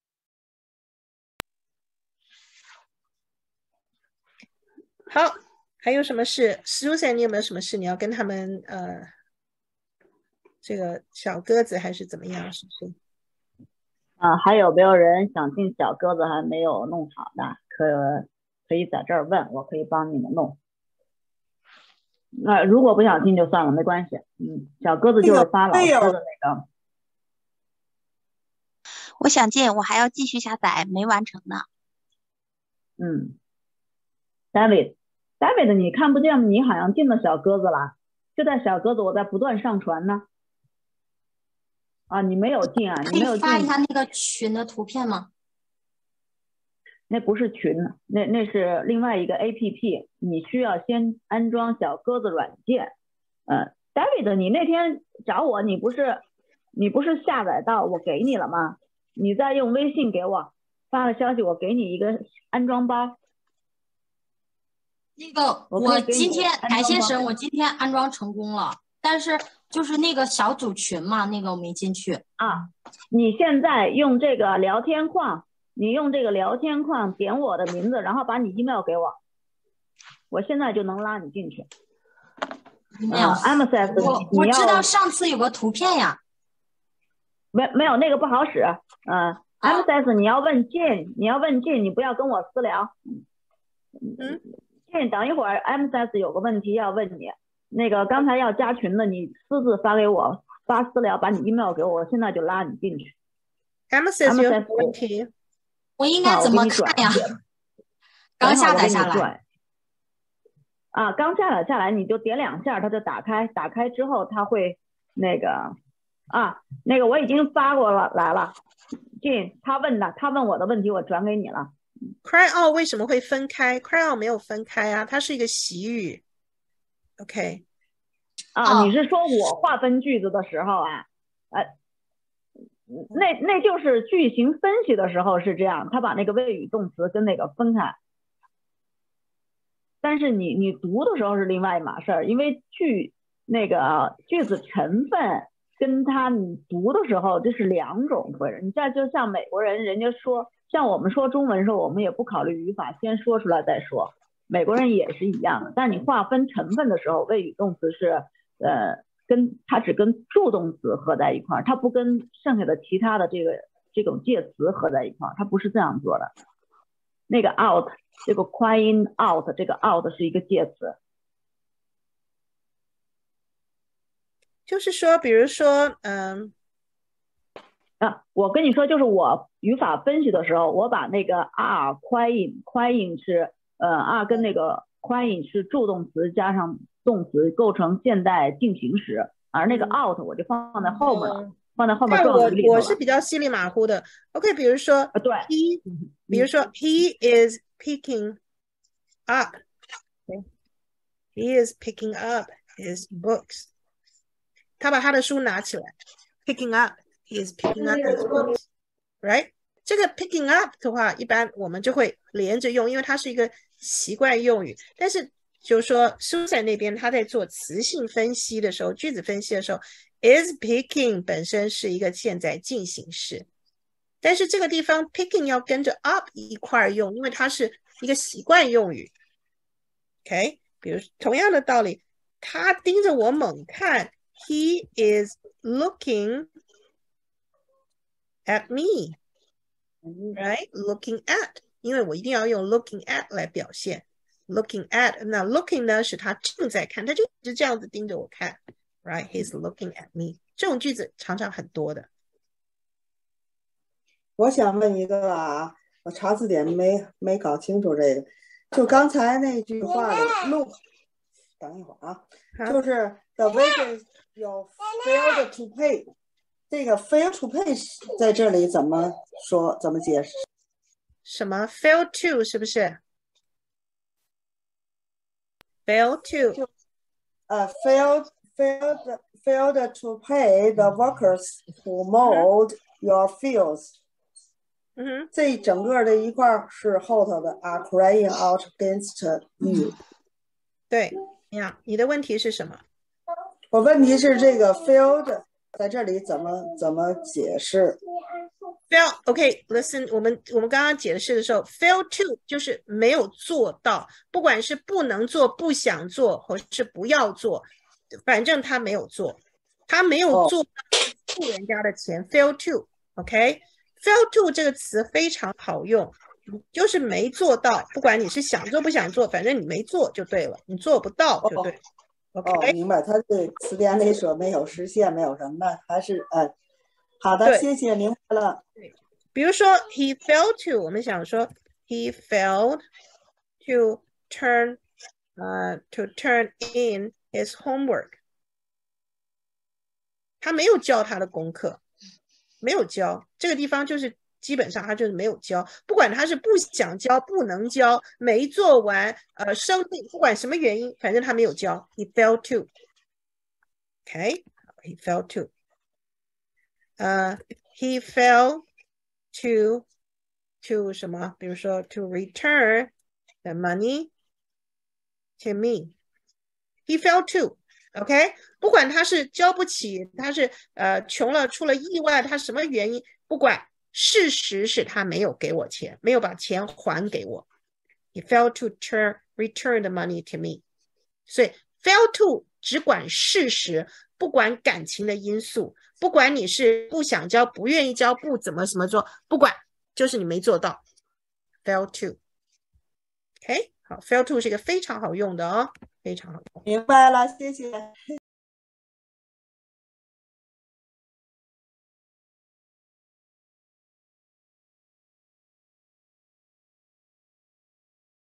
好，还有什么事 ？Susan， 你有没有什么事你要跟他们这个小鸽子还是怎么样？是不是？ 还有没有人想进小鸽子还没有弄好的？可以在这儿问，我可以帮你们弄。那如果不想进就算了，没关系。小鸽子就是发老师的那个。 我想进，我还要继续下载，没完成呢。 David， 你看不见吗？你好像进了小鸽子了，就在小鸽子，我在不断上传呢。你没有进啊？你没有进。 可以发一下那个群的图片吗？ 那不是群，那是另外一个 APP， 你需要先安装小鸽子软件。David， 你那天找我，你不是下载到我给你了吗？你再用微信给我发个消息，我给你一个安装包。 那个我今天感谢神，我今天安装成功了，但是就是那个小组群嘛，那个我没进去啊。你现在用这个聊天框，点我的名字，然后把你 email 给我，我现在就能拉你进去。Amazon， 我知道上次有个图片呀。 没有那个不好使。Amazon 你要问 Jane， 你不要跟我私聊。等一会儿 Amazon 有个问题要问你，那个刚才要加群的，你私自发给我，发私聊，把你 email 给我，我现在就拉你进去。 Amazon 有问题， 我应该怎么看呀？刚下载下来。 刚下来你就点2下，它就打开，打开之后它会那个我已经发过来了。他问我的问题，我转给你了。 Cry out 为什么会分开 ？Cry out 没有分开啊，它是一个习语。OK。 你是说我划分句子的时候啊？那就是句型分析的时候是这样，他把那个谓语动词跟那个分开。但是你读的时候是另外一码事儿，因为句子成分跟你读的时候这是2种回事。你这就像美国人，人家说。像我们说中文的时候，我们也不考虑语法，先说出来再说。美国人也是一样的，但你划分成分的时候，谓语动词是它只跟助动词合在一块儿，它不跟剩下的其他的这种介词合在一块儿，它不是这样做的。那个 out， 这个 crying out， 这个 out 是一个介词。 就是说，比如说， 我跟你说，就是我语法分析的时候，我把那个 are crying 是are 跟那个 crying 是助动词加上动词构成现在进行时，而那个 out 我就放在后面了，放在后面状语里头了。 我是比较稀里马虎的。OK， 比如说对， 比如说 he is picking up，he is picking up his books， 他把他的书拿起来 ，picking up。He is picking up his books, right? 这个 picking up 的话，一般我们就会连着用，因为它是一个习惯用语。但是就是说 Susan 那边他在做词性分析的时候，句子分析的时候 is picking 本身是一个现在进行式，但是这个地方 picking 要跟着 up 一块用，因为它是一个习惯用语。OK， 比如同样的道理，他盯着我猛看 ，He is looking at me, right? Looking at， 因为我一定要用 looking at 来表现 looking at。那 looking 呢是他正在看，他就一直这样子盯着我看 ，right? He's looking at me。这种句子常常很多的。 我想问一个啊，我查字典没搞清楚这个，就刚才那句话里 look， 等一会儿啊，就是 the wages 有 failed to pay。这个 fail to pay 在这里怎么说？怎么解释？ 什么 fail to 是不是 ？fail to failed to pay the workers who mowed your fields。这整个的一块是后头的 are crying out against you。 对呀，你的问题是什么？ 我问题是这个 failed 在这里怎么解释 fail OK，listen， 我们刚刚解释的时候 fail to 就是没有做到，不管是不能做、不想做，或是不要做，反正他没有做，他没有做到付人家的钱 fail to OK，fail to 这个词非常好用，就是没做到，不管你是想做不想做，反正你没做就对了，你做不到就对了。 哦，明白，他这词典里说没有实现，没有什么，那还是好的，谢谢，明白了。 比如说 he failed to， 我们想说 he failed to turn in his homework， 他没有交他的功课，没有交，这个地方就是基本上他就是没有交，不管他是不想交、不能交、没做完、生病，不管什么原因，反正他没有交。He failed to. Okay, he failed to. He failed to 什么？比如说 to return the money to me. He failed to. OK， 不管他是交不起，他是穷了，出了意外，他什么原因，不管。事实是他没有给我钱，没有把钱还给我。He failed to return the money to me。所以 fail to 只管事实，不管感情的因素，不管你是不想交、不愿意交、不怎么什么做，不管，就是你没做到。fail to。OK， 好 ，fail to 是一个非常好用的哦，非常好用。 明白了，谢谢。